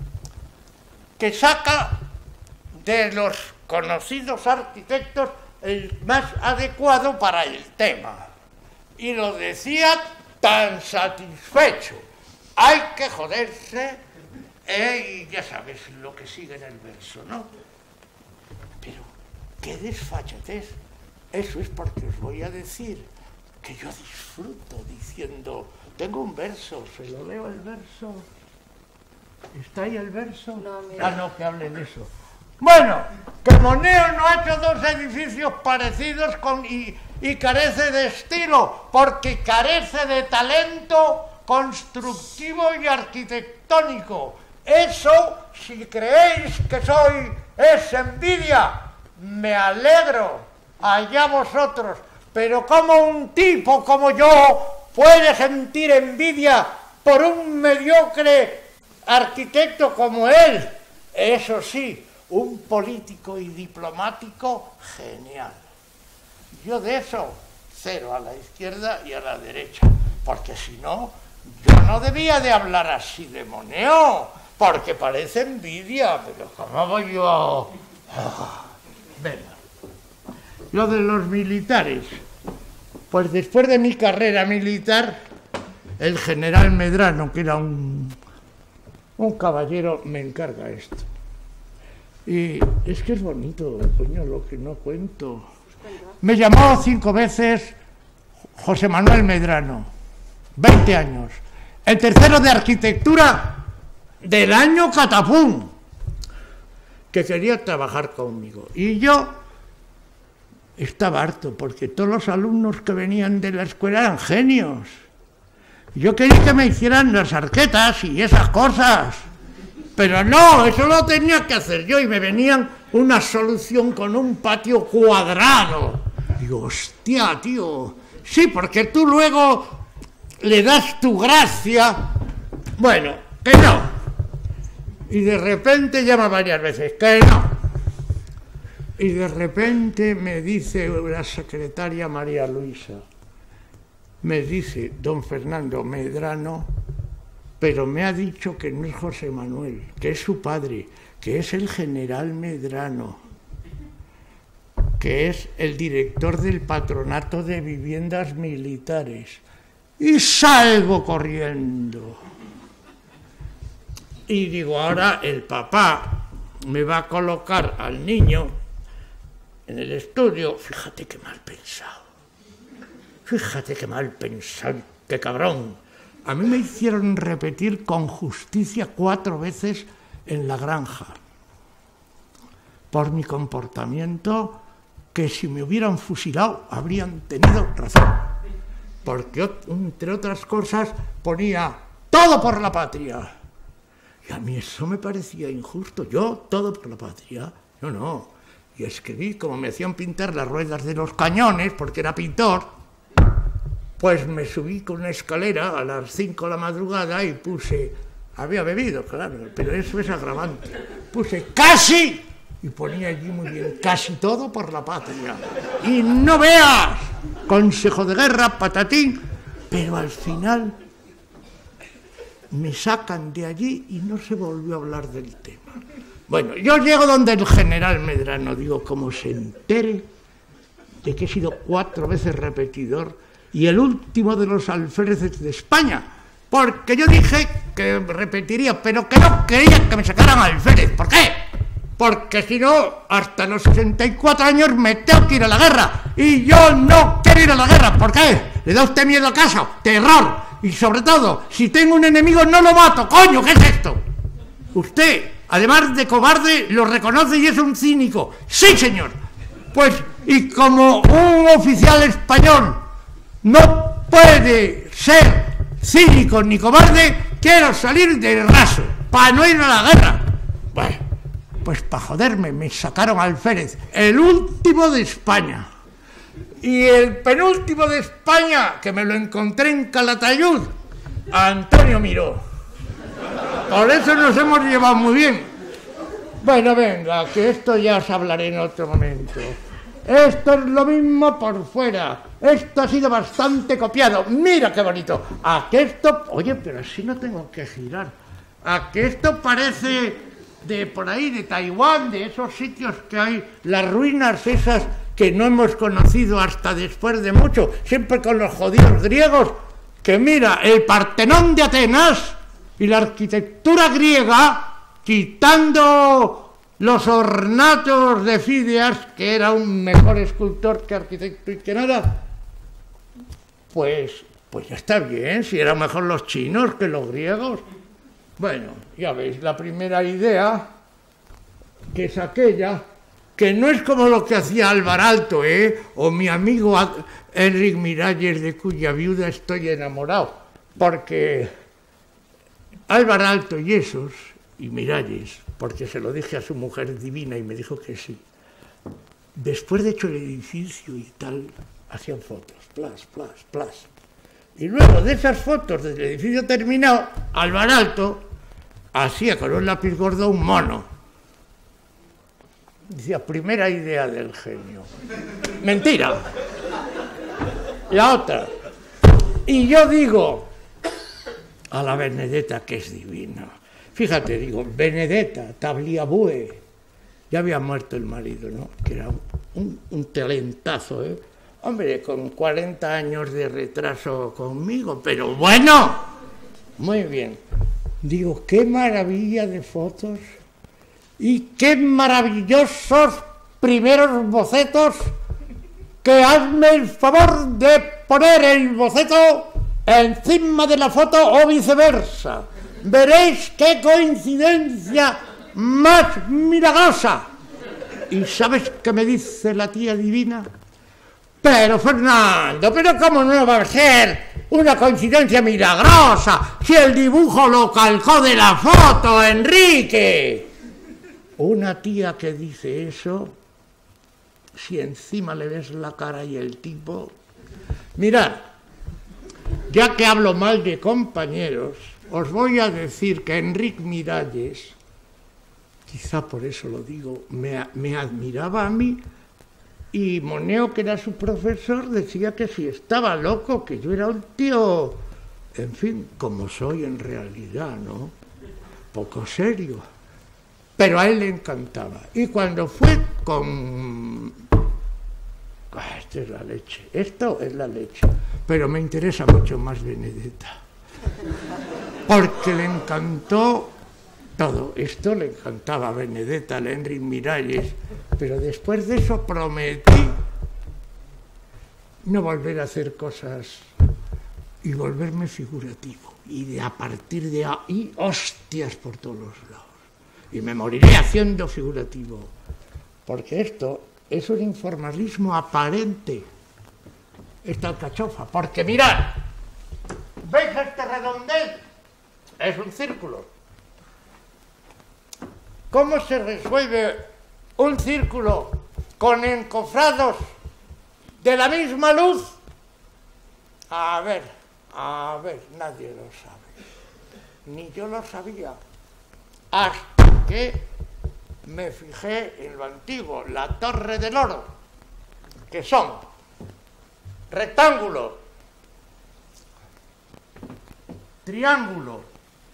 que saca de los conocidos arquitectos el más adecuado para el tema. Y lo decía tan satisfecho. Hay que joderse, eh, y ya sabes lo que sigue en el verso, ¿no? Pero, qué desfachatez. Eso es porque os voy a decir que yo disfruto diciendo, tengo un verso, se lo leo el verso. ¿Está ahí el verso? No, mira. Ah, no, que hable de eso. Bueno, que Moneo no ha hecho dos edificios parecidos con, y, y carece de estilo, porque carece de talento constructivo y arquitectónico. Eso, si creéis que soy, es envidia, me alegro, allá vosotros. Pero ¿cómo un tipo como yo puede sentir envidia por un mediocre arquitecto como él? Eso sí, un político y diplomático genial. Yo de eso, cero a la izquierda y a la derecha, porque si no, yo no debía de hablar así de Moneo, porque parece envidia, pero ¿cómo voy yo? Ah, venga. Lo de los militares. Pues después de mi carrera militar, el general Medrano, que era un, un caballero, me encarga esto. Y es que es bonito, coño, lo que no cuento. Me llamó cinco veces José Manuel Medrano, veinte años. El tercero de arquitectura del año Catapum, que quería trabajar conmigo. Y yo estaba harto, porque todos los alumnos que venían de la escuela eran genios. Yo quería que me hicieran las arquetas y esas cosas. Pero no, eso lo tenía que hacer yo, y me venían una solución con un patio cuadrado. Digo, hostia, tío. Sí, porque tú luego le das tu gracia. Bueno, que no. Y de repente llama varias veces, que no. Y de repente me dice la secretaria María Luisa, me dice, don Fernando Medrano, pero me ha dicho que no es José Manuel, que es su padre, que es el general Medrano, que es el director del Patronato de Viviendas Militares. Y salgo corriendo. Y digo, ahora el papá me va a colocar al niño en el estudio. Fíjate qué mal pensado. Fíjate qué mal pensado, qué cabrón. A mí me hicieron repetir con justicia cuatro veces en la granja por mi comportamiento, que si me hubieran fusilado habrían tenido razón, porque entre otras cosas ponía todo por la patria, y a mí eso me parecía injusto. Yo todo por la patria, yo no. Y escribí, como me hacían pintar las ruedas de los cañones porque era pintor, pues me subí con una escalera a las cinco de la madrugada y puse, había bebido, claro, pero eso es agravante, puse casi, y ponía allí muy bien, casi todo por la patria. Y no veas, consejo de guerra, patatín, pero al final me sacan de allí y no se volvió a hablar del tema. Bueno, yo llego donde el general Medrano, digo, como se entere de que he sido cuatro veces repetidor y el último de los alféreces de España, porque yo dije que repetiría, pero que no quería que me sacaran alférez. ¿Por qué? Porque si no, hasta los sesenta y cuatro años me tengo que ir a la guerra. Y yo no quiero ir a la guerra. ¿Por qué? ¿Le da usted miedo acaso? Terror. Y sobre todo, si tengo un enemigo no lo mato. ¡Coño! ¿Qué es esto? Usted, además de cobarde, lo reconoce y es un cínico. ¡Sí, señor! Pues, y como un oficial español no puede ser cínico ni cobarde, quiero salir de raso, para no ir a la guerra. Bueno, pues para joderme, me sacaron alférez, el último de España. Y el penúltimo de España, que me lo encontré en Calatayud, a Antonio Miró. Por eso nos hemos llevado muy bien. Bueno, venga, que esto ya os hablaré en otro momento. Esto es lo mismo por fuera. Esto ha sido bastante copiado. Mira qué bonito. A que esto... Oye, pero así no tengo que girar. A que esto parece de por ahí, de Taiwán, de esos sitios que hay, las ruinas esas que no hemos conocido hasta después de mucho, siempre con los jodidos griegos, que mira, el Partenón de Atenas y la arquitectura griega, quitando los ornatos de Fidias, que era un mejor escultor que arquitecto y que nada, pues, pues ya está bien, si eran mejor los chinos que los griegos. Bueno, ya veis, la primera idea, que es aquella, que no es como lo que hacía Alvaralto, ¿eh? O mi amigo Enric Miralles, de cuya viuda estoy enamorado, porque Alvaralto y esos, y Miralles, porque se lo dije a su mujer divina y me dijo que sí, después de hecho el edificio y tal, hacían fotos, plas, plas, plas. Y luego de esas fotos del edificio terminado, Alvaralto hacía con un lápiz gordo un mono. Decía, primera idea del genio. Mentira. La otra. Y yo digo, a la Benedetta, que es divina. Fíjate, digo, Benedetta, Tabliabue. Ya había muerto el marido, ¿no? Que era un, un, un talentazo, ¿eh? Hombre, con cuarenta años de retraso conmigo, pero bueno, muy bien. Digo, qué maravilla de fotos y qué maravillosos primeros bocetos, que hazme el favor de poner el boceto encima de la foto o viceversa. Veréis qué coincidencia más milagrosa. ¿Y sabes qué me dice la tía divina? Pero Fernando, ¿pero cómo no va a ser una coincidencia milagrosa si el dibujo lo calcó de la foto, Enrique? Una tía que dice eso, si encima le ves la cara y el tipo... Mirad, ya que hablo mal de compañeros, os voy a decir que Enric Miralles, quizá por eso lo digo, me, me admiraba a mí. Y Moneo, que era su profesor, decía que si estaba loco, que yo era un tío, en fin, como soy en realidad, ¿no? Poco serio. Pero a él le encantaba. Y cuando fue con... Ah, esto es la leche, esto es la leche. Pero me interesa mucho más Benedetta. Porque le encantó todo. Esto le encantaba a Benedetta, a Enric Miralles, pero después de eso prometí no volver a hacer cosas y volverme figurativo. Y de a partir de ahí, hostias por todos los lados. Y me moriré haciendo figurativo. Porque esto es un informalismo aparente, esta alcachofa. Porque mirad, ¿veis este redondez? Es un círculo. ¿Cómo se resuelve un círculo con encofrados de la misma luz? A ver, a ver, nadie lo sabe. Ni yo lo sabía. Hasta que me fijé en lo antiguo, la Torre del Oro, que son rectángulo, triángulo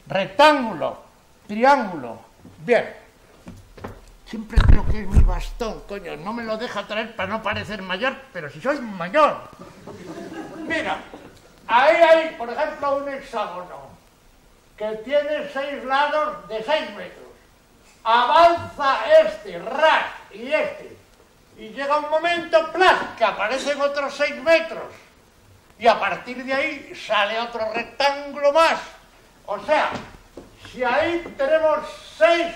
rectángulo, triángulo. Bien. Siempre creo que es mi bastón, coño. No me lo deja traer para no parecer mayor, pero si soy mayor. Mira, ahí hay, por ejemplo, un hexágono que tiene seis lados de seis metros. Avanza este, ras, y este. Y llega un momento, ¡plas!, que aparecen otros seis metros. Y a partir de ahí sale otro rectángulo más. O sea, si ahí tenemos seis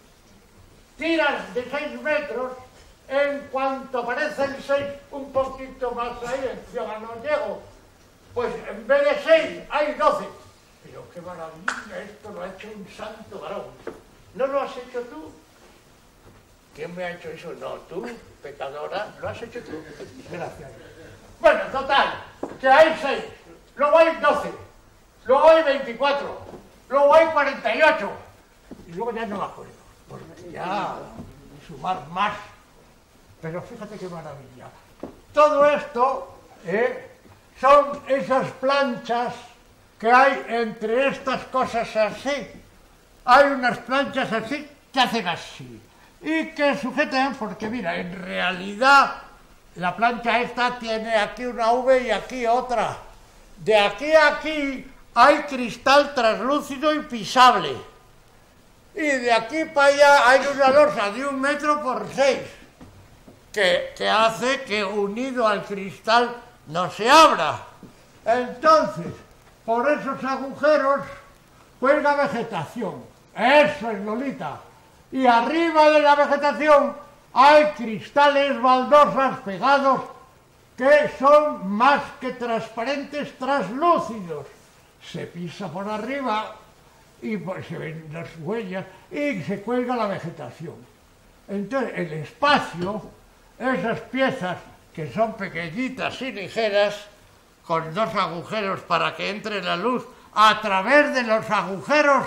tiras de seis metros, en cuanto aparece el seis un poquito más ahí, encima no llego, pues en vez de seis hay doce. Pero qué maravilla, esto lo ha hecho un santo varón. ¿No lo has hecho tú? ¿Quién me ha hecho eso? No, tú, pecadora, lo has hecho tú. Gracias. Bueno, total, que hay seis, luego hay doce, luego hay veinticuatro, luego hay cuarenta y ocho, y luego ya no me acuerdo, porque ya sumar más. Pero fíjate qué maravilla. Todo esto eh, son esas planchas que hay entre estas cosas así. Hay unas planchas así que hacen así y que sujetan, porque mira, en realidad la plancha esta tiene aquí una V y aquí otra. De aquí a aquí hay cristal translúcido y pisable. Y de aquí para allá hay una losa de un metro por seis, que, que hace que unido al cristal no se abra. Entonces, por esos agujeros cuelga vegetación. Eso es, Lolita. Y arriba de la vegetación hay cristales baldosas pegados que son más que transparentes, translúcidos. Se pisa por arriba y pues se ven las huellas y se cuelga la vegetación. Entonces, el espacio, esas piezas que son pequeñitas y ligeras, con dos agujeros para que entre la luz a través de los agujeros,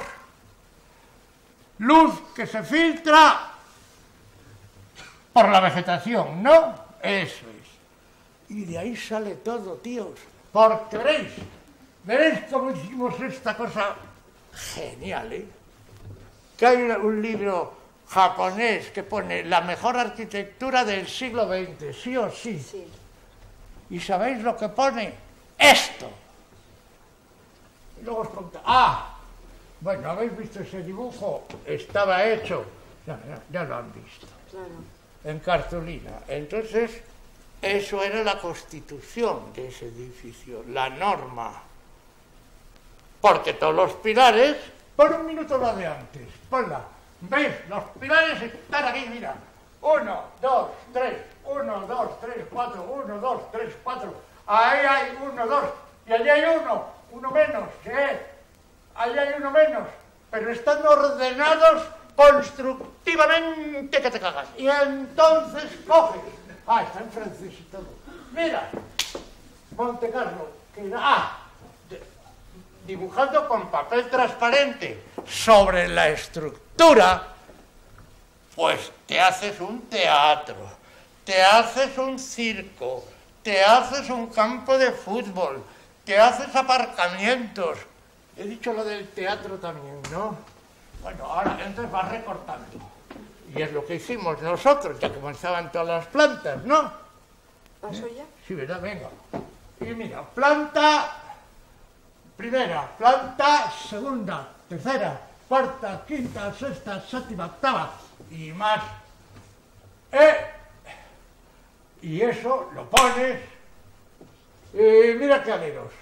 luz que se filtra por la vegetación, ¿no? Eso es. Y de ahí sale todo, tíos. Porque veréis, veréis cómo hicimos esta cosa genial, ¿eh? Que hay un libro japonés que pone la mejor arquitectura del siglo veinte, sí o sí. Sí. ¿Y sabéis lo que pone? Esto. Y luego os conta. Ah, bueno, ¿habéis visto ese dibujo? Estaba hecho, ya, ya, ya lo han visto, Claro. en cartulina. Entonces, eso era la constitución de ese edificio, la norma. Porque todos los pilares, pon un minuto la de antes, ponla. ¿Veis? Los pilares están aquí, mira. Uno, dos, tres, uno, dos, tres, cuatro, uno, dos, tres, cuatro. Ahí hay uno, dos, y allí hay uno, uno menos, ¿qué? Ahí hay uno menos, pero están ordenados constructivamente que te cagas. Y entonces coges. Ah, está en francés y todo. Mira, Monte Carlo, que era, ah, de, dibujando con papel transparente sobre la estructura, pues te haces un teatro, te haces un circo, te haces un campo de fútbol, te haces aparcamientos. He dicho lo del teatro también, ¿no? Bueno, ahora entonces vas recortando. Y es lo que hicimos nosotros, ya comenzaban todas las plantas, ¿no? ¿Paso ya? Sí, ¿verdad? Venga. Y mira, planta primera, planta segunda, tercera, cuarta, quinta, sexta, séptima, octava y más. ¿Eh? Y eso lo pones y mira qué aleros.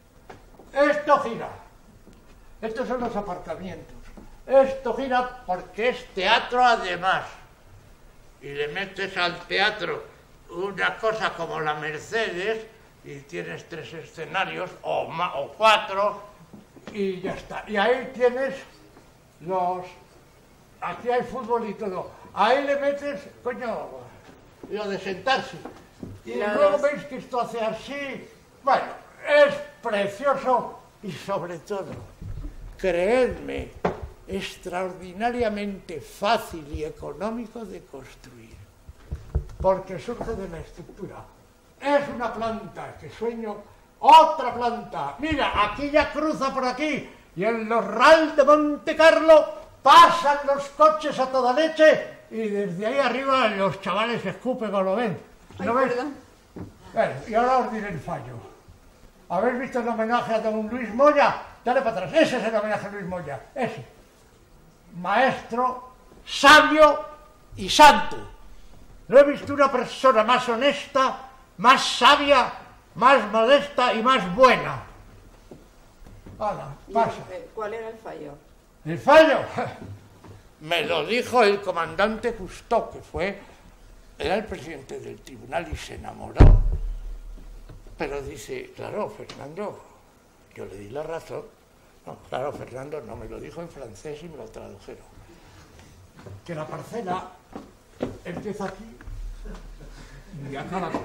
Esto gira. Estos son los aparcamientos. Esto gira porque es teatro además. Y le metes al teatro una cosa como la Mercedes y tienes tres escenarios o, ma- o cuatro y ya está. Y ahí tienes los... Aquí hay fútbol y todo. Ahí le metes, coño, lo de sentarse. Y Claro. luego veis que esto hace así. Bueno, es precioso y sobre todo, creedme, extraordinariamente fácil y económico de construir, porque surge de la estructura. Es una planta que sueño, otra planta. Mira, aquí ya cruza por aquí y en los Ral de Monte Carlo pasan los coches a toda leche y desde ahí arriba los chavales escupen o lo ven. ¿No ves? Bueno, y ahora os diré el fallo. ¿Habéis visto el homenaje a don Luis Moya? Dale para atrás. Ese es el homenaje a Luis Moya. Ese. Maestro, sabio y santo. No he visto una persona más honesta, más sabia, más modesta y más buena. Hala, pasa. ¿Cuál era el fallo? ¿El fallo? Me lo dijo el comandante Cousteau, que fue, era el presidente del tribunal y se enamoró. Pero dice, claro, Fernando, yo le di la razón. No, claro, Fernando no, me lo dijo en francés y me lo tradujeron. Que la parcela empieza aquí y acaba aquí.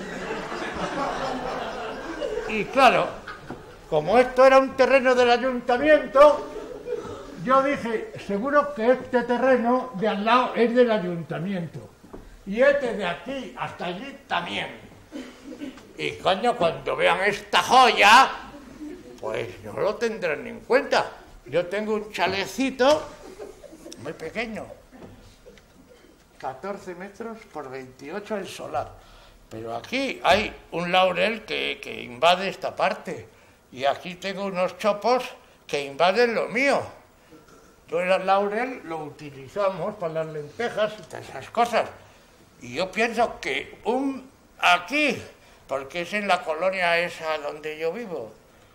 Y claro, como esto era un terreno del ayuntamiento, yo dije, seguro que este terreno de al lado es del ayuntamiento. Y este de aquí hasta allí también. Y coño, cuando vean esta joya, pues no lo tendrán en cuenta. Yo tengo un chalecito muy pequeño, catorce metros por veintiocho el solar. Pero aquí hay un laurel que, que invade esta parte. Y aquí tengo unos chopos que invaden lo mío. Yo el laurel lo utilizamos para las lentejas y todas esas cosas. Y yo pienso que un aquí, porque es en la colonia esa donde yo vivo,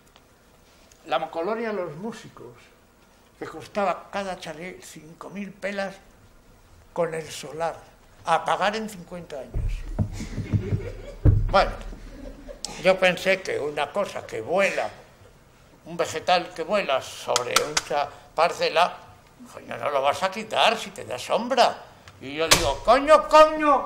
la colonia Los Músicos, que costaba cada chalet cinco mil pelas con el solar, a pagar en cincuenta años. Bueno, yo pensé que una cosa que vuela, un vegetal que vuela sobre una parcela, coño, no lo vas a quitar si te da sombra. Y yo digo, coño, coño,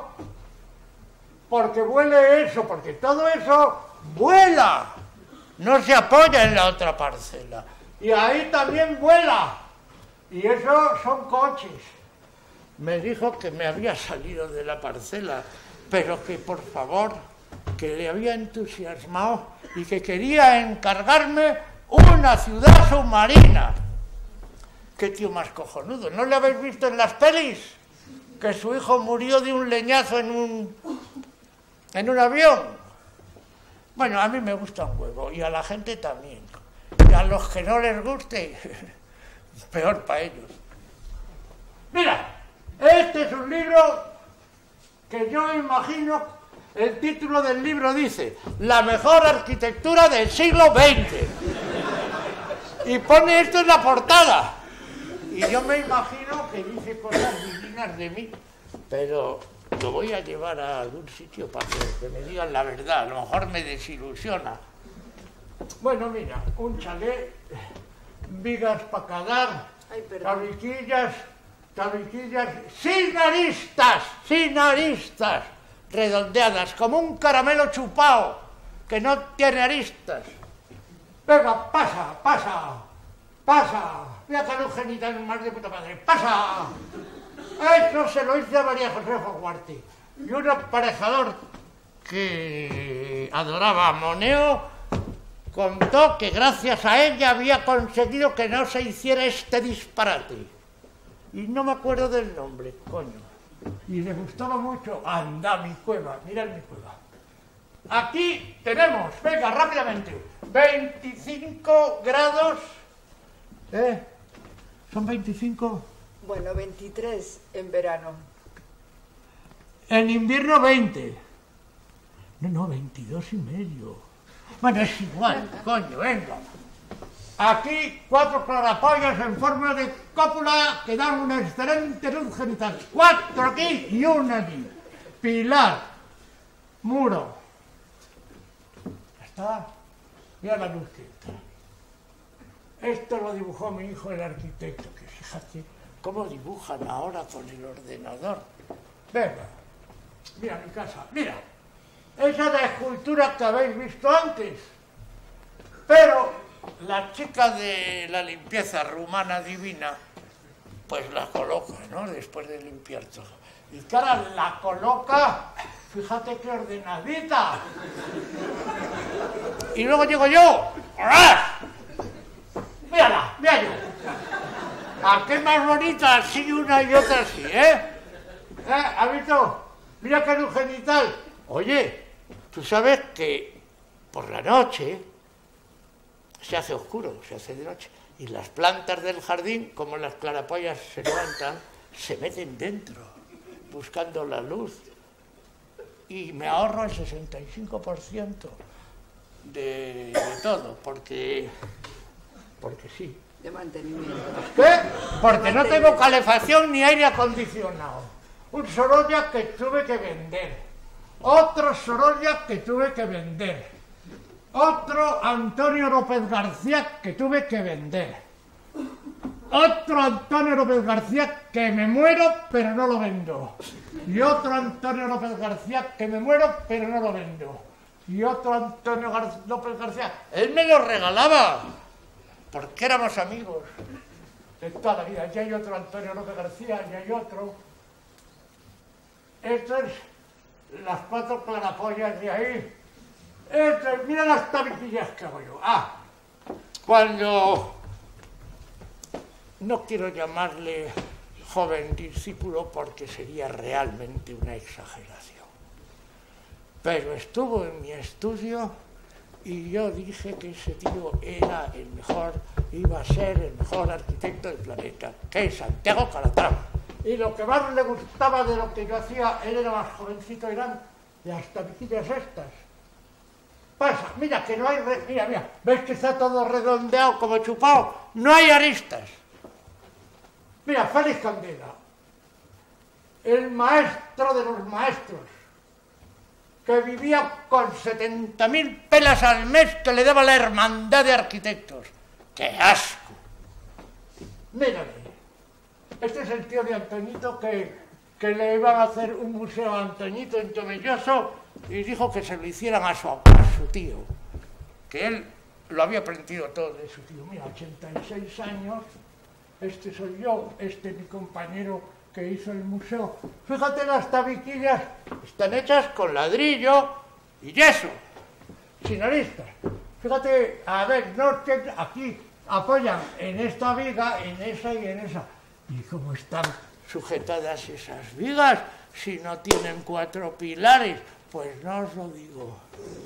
porque vuele eso, porque todo eso vuela, no se apoya en la otra parcela. Y ahí también vuela, y eso son coches. Me dijo que me había salido de la parcela, pero que por favor, que le había entusiasmado y que quería encargarme una ciudad submarina. Qué tío más cojonudo, ¿no le habéis visto en las pelis? Que su hijo murió de un leñazo en un, en un avión. Bueno, a mí me gusta un huevo y a la gente también. Y a los que no les guste, peor para ellos. Mira, este es un libro que yo imagino, el título del libro dice, la mejor arquitectura del siglo veinte. Y pone esto en la portada. Y yo me imagino que dice cosas divinas de mí, pero lo voy a llevar a algún sitio para que, que me digan la verdad. A lo mejor me desilusiona. Bueno, mira, un chalet, vigas para cagar, tabiquillas, tabiquillas sin aristas, sin aristas, redondeadas, como un caramelo chupado, que no tiene aristas. Venga, pasa, pasa, pasa. Mira que no genital más de puta madre. ¡Pasa! Eso se lo hice a María José Foguarte. Y un aparejador que adoraba a Moneo contó que gracias a ella había conseguido que no se hiciera este disparate. Y no me acuerdo del nombre, coño. Y le gustaba mucho. Anda, mi cueva. Mirad mi cueva. Aquí tenemos, venga, rápidamente, veinticinco grados. ¿Eh? ¿Son veinticinco? Bueno, veintitrés en verano. En invierno veinte. No, no, veintidós y medio. Bueno, es igual, coño, venga. Aquí cuatro clarapollas en forma de cópula que dan una excelente luz genital. Cuatro aquí y una allí. Pilar. Muro. Ya está. Mira la luz que está. Esto lo dibujó mi hijo, el arquitecto, que fíjate cómo dibujan ahora con el ordenador. Venga, mira mi casa, mira. Esa de escultura que habéis visto antes. Pero la chica de la limpieza rumana divina, pues la coloca, ¿no? Después de limpiar todo. Y cara, la coloca, fíjate qué ordenadita. Y luego llego yo. ¡Arás! Mírala. mira yo. ¿A qué más bonita así una y otra así, eh? ¿Eh? ¿Has visto? Mira qué luz genital. Oye, tú sabes que por la noche se hace oscuro, se hace de noche, y las plantas del jardín, como las clarapollas se levantan, se meten dentro, buscando la luz. Y me ahorro el sesenta y cinco por ciento de, de todo, porque, porque sí. De mantenimiento. ¿Qué? Porque no tengo calefacción ni aire acondicionado. Un Sorolla que tuve que vender. Otro Sorolla que tuve que vender. Otro Antonio López García que tuve que vender. Otro Antonio López García que me muero pero no lo vendo. Y otro Antonio López García que me muero pero no lo vendo. Y otro Antonio Gar- López García, él me lo regalaba porque éramos amigos de toda la vida. Ya hay otro Antonio López García, ya hay otro. Esto es las cuatro clarapollas de ahí. Esto es, mira las tabiquillas que hago yo. Ah, cuando... No quiero llamarle joven discípulo porque sería realmente una exageración. Pero estuvo en mi estudio y yo dije que ese tío era el mejor, iba a ser el mejor arquitecto del planeta, que es Santiago Calatrava. Y lo que más le gustaba de lo que yo hacía, él era más jovencito, eran las tabiquillas estas. Pasa, mira que no hay... Re... Mira, mira, ¿ves que está todo redondeado como chupado? No hay aristas. Mira, Félix Candela, el maestro de los maestros, que vivía con setenta mil pelas al mes que le daba la hermandad de arquitectos. ¡Qué asco! Mírale, este es el tío de Antoñito que, que le iban a hacer un museo a Antoñito en Tomelloso y dijo que se lo hicieran a su, a su tío, que él lo había aprendido todo de su tío. Mira, ochenta y seis años, este soy yo, este mi compañero que hizo el museo. Fíjate, las tabiquillas están hechas con ladrillo y yeso, sin aristas. Fíjate, a ver, no te, aquí apoyan en esta viga, en esa y en esa. ¿Y cómo están sujetadas esas vigas si no tienen cuatro pilares? Pues no os lo digo.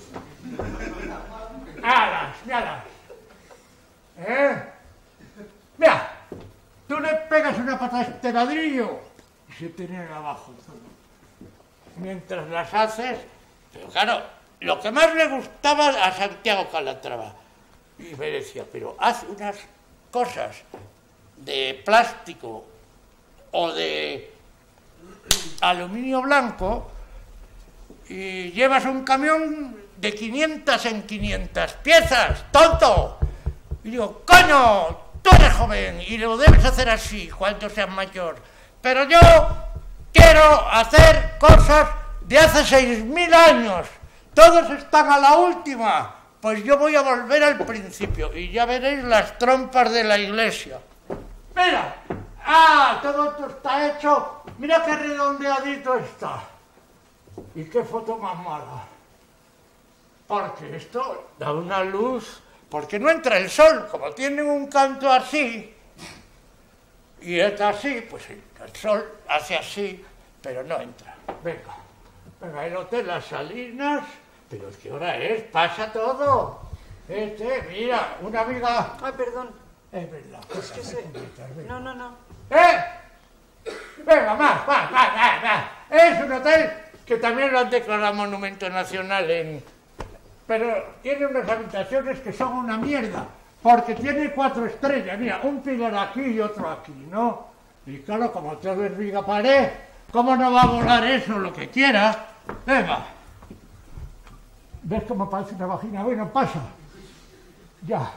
¡Alas, alas! ¿Eh? Mira, tú le pegas una pata a este ladrillo y se te viene abajo todo. Mientras las haces, pero claro, lo que más le gustaba a Santiago Calatrava, y me decía, pero haz unas cosas de plástico o de aluminio blanco y llevas un camión de quinientas en quinientas piezas, tonto. Y digo, coño, tú eres joven y lo debes hacer así cuando seas mayor. Pero yo quiero hacer cosas de hace seis mil años. Todos están a la última. Pues yo voy a volver al principio y ya veréis las trompas de la iglesia. Mira, ah, todo esto está hecho. Mira qué redondeadito está. Y qué foto más mala. Porque esto da una luz, porque no entra el sol, como tienen un canto así, y está así, pues el sol hace así, pero no entra. Venga, venga, el hotel Las Salinas, pero ¿qué hora es? Pasa todo. Este, mira, una amiga... Ay, perdón. Es verdad. Es que se... No, no, no. ¿Eh? Venga, más, más, más, más, más. Es un hotel que también lo han declarado monumento nacional en... Pero tiene unas habitaciones que son una mierda, porque tiene cuatro estrellas, mira, un pilar aquí y otro aquí, ¿no? Y claro, como todo es viga pared, ¿cómo no va a volar eso lo que quiera? Venga. ¿Ves cómo parece una vagina? Bueno, pasa. Ya.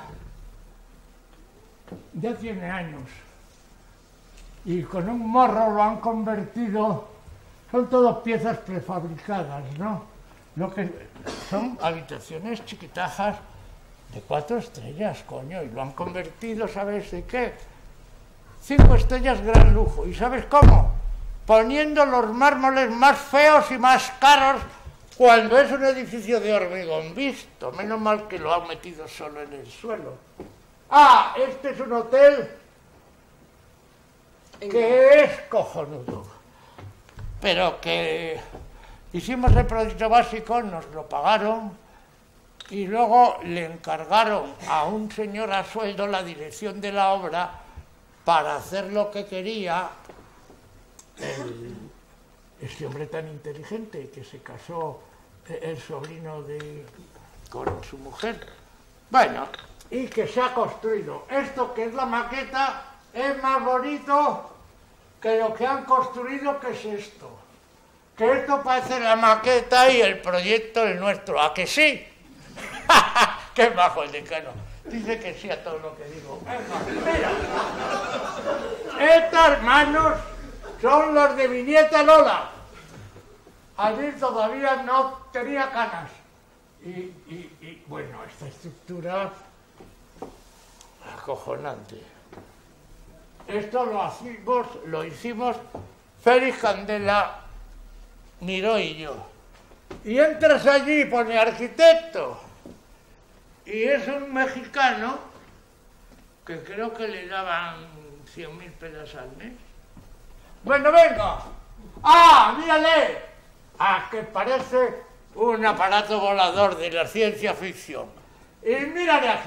Ya tiene años. Y con un morro lo han convertido, son todas piezas prefabricadas, ¿no? Lo que son habitaciones chiquitajas de cuatro estrellas, coño, y lo han convertido, ¿sabes de qué? Cinco estrellas, gran lujo. ¿Y sabes cómo? Poniendo los mármoles más feos y más caros cuando es un edificio de hormigón visto. Menos mal que lo han metido solo en el suelo. Ah, este es un hotel que es cojonudo, pero que hicimos el proyecto básico, nos lo pagaron y luego le encargaron a un señor a sueldo la dirección de la obra para hacer lo que quería el, este hombre tan inteligente que se casó, el sobrino de con su mujer. Bueno, y que se ha construido. Esto que es la maqueta es más bonito que lo que han construido, que es esto. Que esto parece la maqueta y el proyecto el nuestro. ¿A que sí? ¡Qué bajo el decano! Dice que sí a todo lo que digo. Mira, estos manos son los de mi nieta Lola. Allí todavía no tenía canas. Y, y, y bueno, esta estructura acojonante. Esto lo hicimos, lo hicimos Félix Candela, Miró y yo. Y entras allí y pone arquitecto. Y es un mexicano que creo que le daban cien mil pelas al mes. Bueno, venga. ¡Ah, mírale! Ah, que parece un aparato volador de la ciencia ficción. Y mírale aquí.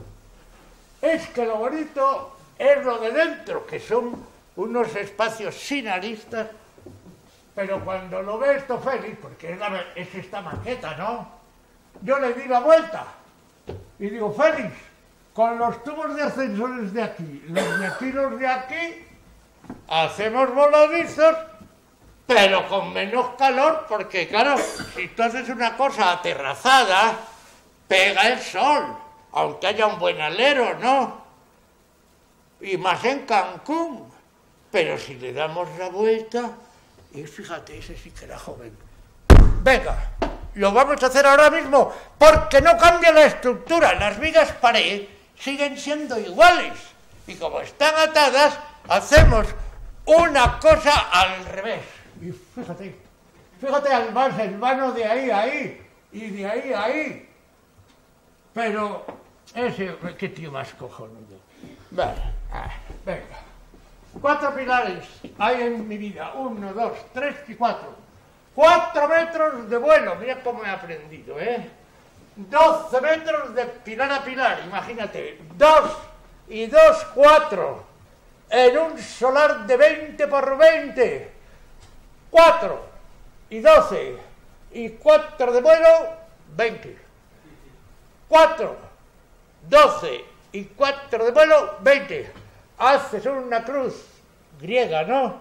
Es que lo bonito es lo de dentro, que son unos espacios sinaristas, pero cuando lo ve esto Félix, porque es, la, es esta maqueta, ¿no? Yo le di la vuelta y digo, Félix, con los tubos de ascensores de aquí, los de aquí, los de aquí, hacemos voladizos, pero con menos calor, porque claro, si tú haces una cosa aterrazada, pega el sol, aunque haya un buen alero, ¿no? Y más en Cancún. Pero si le damos la vuelta, y fíjate, ese sí que era joven. Venga, lo vamos a hacer ahora mismo, porque no cambia la estructura, las vigas pared siguen siendo iguales. Y como están atadas, hacemos una cosa al revés. Y fíjate, fíjate al más el vano de ahí a ahí, y de ahí a ahí. Pero ese, qué tío más cojonudo. Vale, venga. Cuatro pilares hay en mi vida. Uno, dos, tres y cuatro. Cuatro metros de vuelo. Mira cómo he aprendido, ¿eh? Doce metros de pilar a pilar. Imagínate. Dos y dos, cuatro. En un solar de veinte por veinte. Cuatro y doce y cuatro de vuelo, veinte. Cuatro, doce y cuatro de vuelo, veinte. Haces una cruz griega, ¿no?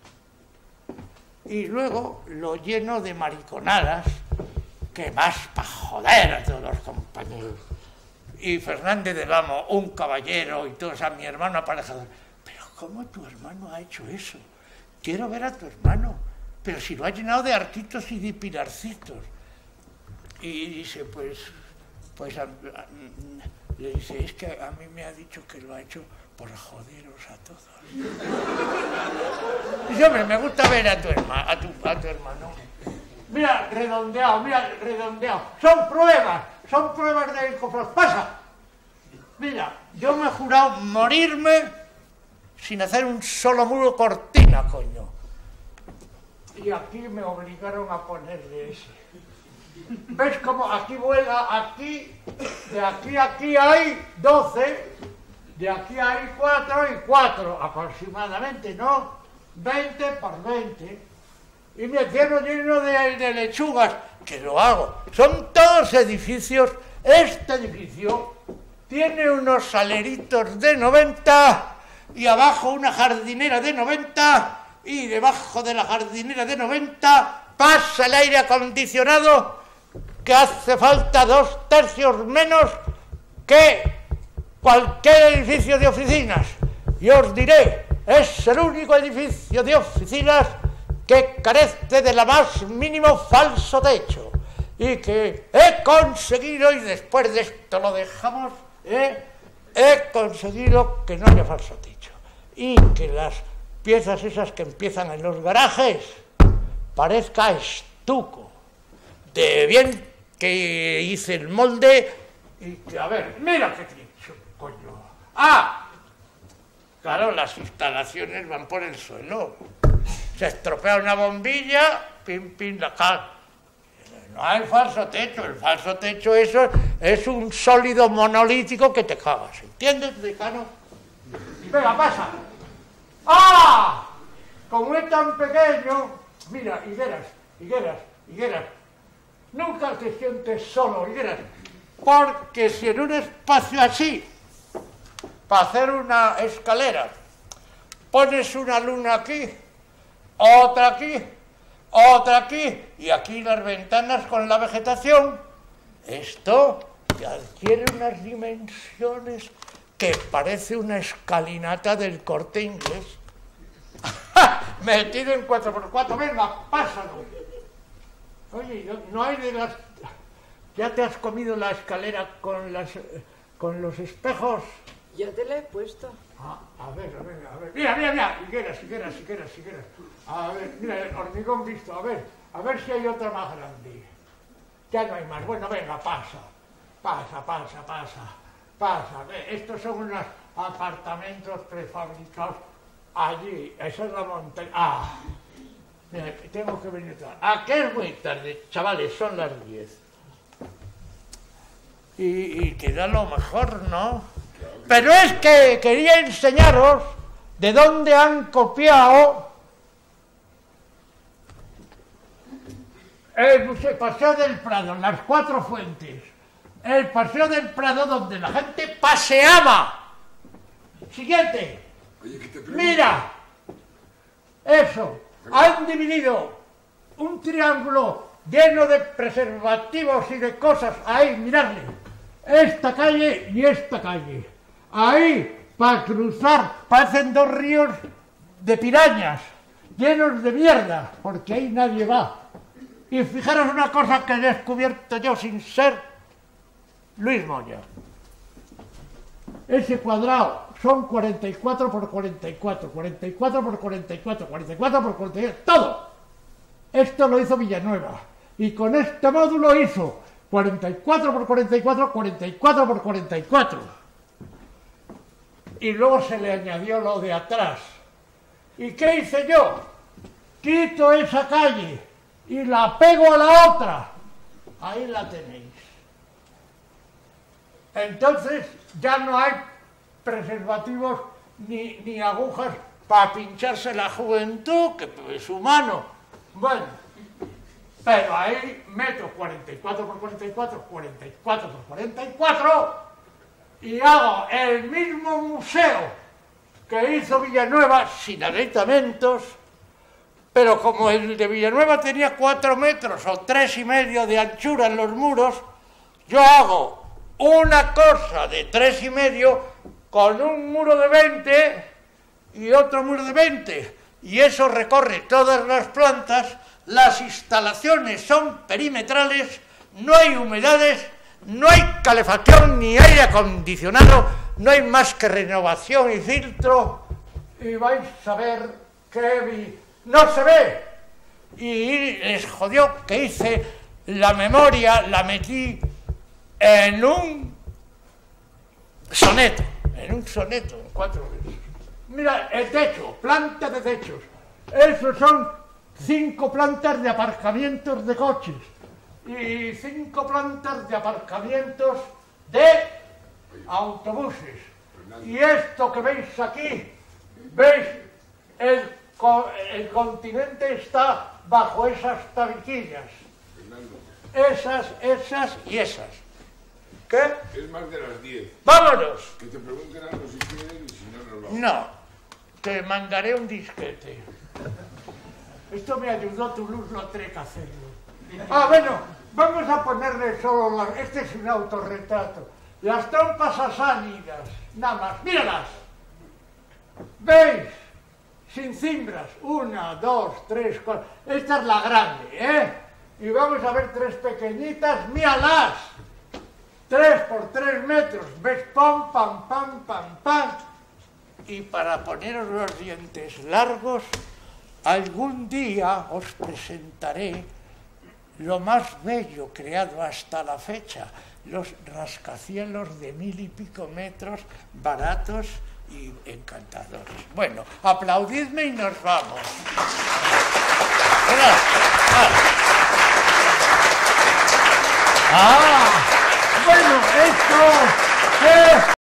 Y luego lo lleno de mariconadas, que más para joder a todos los compañeros. Y Fernández del Amo, un caballero, y todos a mi hermano aparejador. Pero ¿cómo tu hermano ha hecho eso? Quiero ver a tu hermano. Pero si lo ha llenado de arquitos y de pilarcitos. Y dice, pues, pues a, a, le dice, es que a mí me ha dicho que lo ha hecho por joderos a todos. Dice, hombre, me gusta ver a tu, herma, a tu, a tu hermano. Mira, redondeado, mira, redondeado. Son pruebas, son pruebas de cofres. Pasa. Mira, yo me he jurado morirme sin hacer un solo muro cortina, coño. Y aquí me obligaron a ponerle ese. ¿Ves cómo aquí vuela? Aquí, de aquí a aquí hay doce, de aquí hay cuatro y cuatro aproximadamente, ¿no? veinte por veinte. Y me tiene lleno de, de lechugas, que lo hago. Son todos edificios. Este edificio tiene unos saleritos de noventa y abajo una jardinera de noventa. Y debajo de la jardinera de noventa pasa el aire acondicionado, que hace falta dos tercios menos que cualquier edificio de oficinas. Y os diré, es el único edificio de oficinas que carece de la más mínimo falso techo. Y que he conseguido, y después de esto lo dejamos, ¿eh? he conseguido que no haya falso techo. Y que las piezas esas que empiezan en los garajes parezca estuco, de bien que hice el molde y que, a ver, mira qué dicho, coño. Ah, claro, las instalaciones van por el suelo. Se estropea una bombilla, pim, pim, la cal. No hay falso techo, el falso techo eso es un sólido monolítico que te cagas, ¿entiendes, decano? Venga, pasa. ¡Ah! Como es tan pequeño, mira, higueras, higueras, higueras. Nunca te sientes solo, higueras. Porque si en un espacio así, para hacer una escalera, pones una luna aquí, otra aquí, otra aquí, y aquí las ventanas con la vegetación, esto te adquiere unas dimensiones que parece una escalinata del Corte Inglés. Metido en cuatro por cuatro, venga, pásalo. Oye, no hay de las... ¿Ya te has comido la escalera con, las, con los espejos? Ya te la he puesto. Ah, a ver, a ver, a ver. Mira, mira, mira. Higueras, higueras, higueras, higueras. A ver, mira, el hormigón visto. A ver, a ver si hay otra más grande. Ya no hay más. Bueno, venga, pasa. Pasa, pasa, pasa. Pasa. Estos son unos apartamentos prefabricados allí. Esa es la montaña. Ah, mira, tengo que venir tarde. ¿A qué es muy tarde? Chavales, son las diez. Y, y queda lo mejor, ¿no? Pero es que quería enseñaros de dónde han copiado el Museo, Paseo del Prado, las cuatro fuentes. El Paseo del Prado donde la gente paseaba. Siguiente. Mira. Eso. Han dividido un triángulo lleno de preservativos y de cosas. Ahí, miradle. Esta calle y esta calle. Ahí, para cruzar, parecen dos ríos de pirañas, llenos de mierda, porque ahí nadie va. Y fijaros una cosa que he descubierto yo sin ser Luis Moya. Ese cuadrado son cuarenta y cuatro por cuarenta y cuatro, cuarenta y cuatro por cuarenta y cuatro, cuarenta y cuatro por cuarenta y cuatro, todo. Esto lo hizo Villanueva. Y con este módulo hizo cuarenta y cuatro por cuarenta y cuatro, cuarenta y cuatro por cuarenta y cuatro. Y luego se le añadió lo de atrás. ¿Y qué hice yo? Quito esa calle y la pego a la otra. Ahí la tenéis. Entonces ya no hay preservativos ni, ni agujas para pincharse la juventud, que es humano. Bueno, pero ahí meto cuarenta y cuatro por cuarenta y cuatro, cuarenta y cuatro por cuarenta y cuatro y hago el mismo museo que hizo Villanueva sin aditamentos, pero como el de Villanueva tenía cuatro metros o tres y medio de anchura en los muros, yo hago una cosa de tres y medio con un muro de veinte y otro muro de veinte, y eso recorre todas las plantas. Las instalaciones son perimetrales, no hay humedades, no hay calefacción ni aire acondicionado, no hay más que renovación y filtro, y vais a ver que vi... no se ve. Y les jodió que hice la memoria, la metí en un soneto, en un soneto, en cuatro veces. Mira, el techo, planta de techos, esos son cinco plantas de aparcamientos de coches y cinco plantas de aparcamientos de autobuses. Y esto que veis aquí, veis, el, el continente está bajo esas tabiquillas. Esas, esas y esas. ¿Qué? Es más de las diez. ¡Vámonos! Que te pregunten algo si quieren y si no nos vamos. No, te mandaré un disquete. Esto me ayudó Toulouse-Lautrec a hacerlo. Ah, bueno, vamos a ponerle solo... La... Este es un autorretrato. Las trompas asánidas, nada más. ¡Míralas! ¿Veis? Sin cimbras. Una, dos, tres, cuatro... Esta es la grande, ¿eh? Y vamos a ver tres pequeñitas. ¡Míralas! Tres por tres metros. ¿Ves? Pam, pam, pam, pam, pam. Y para poneros los dientes largos... algún día os presentaré lo más bello creado hasta la fecha, los rascacielos de mil y pico metros, baratos y encantadores. Bueno, aplaudidme y nos vamos. Ah, bueno, esto... Eh.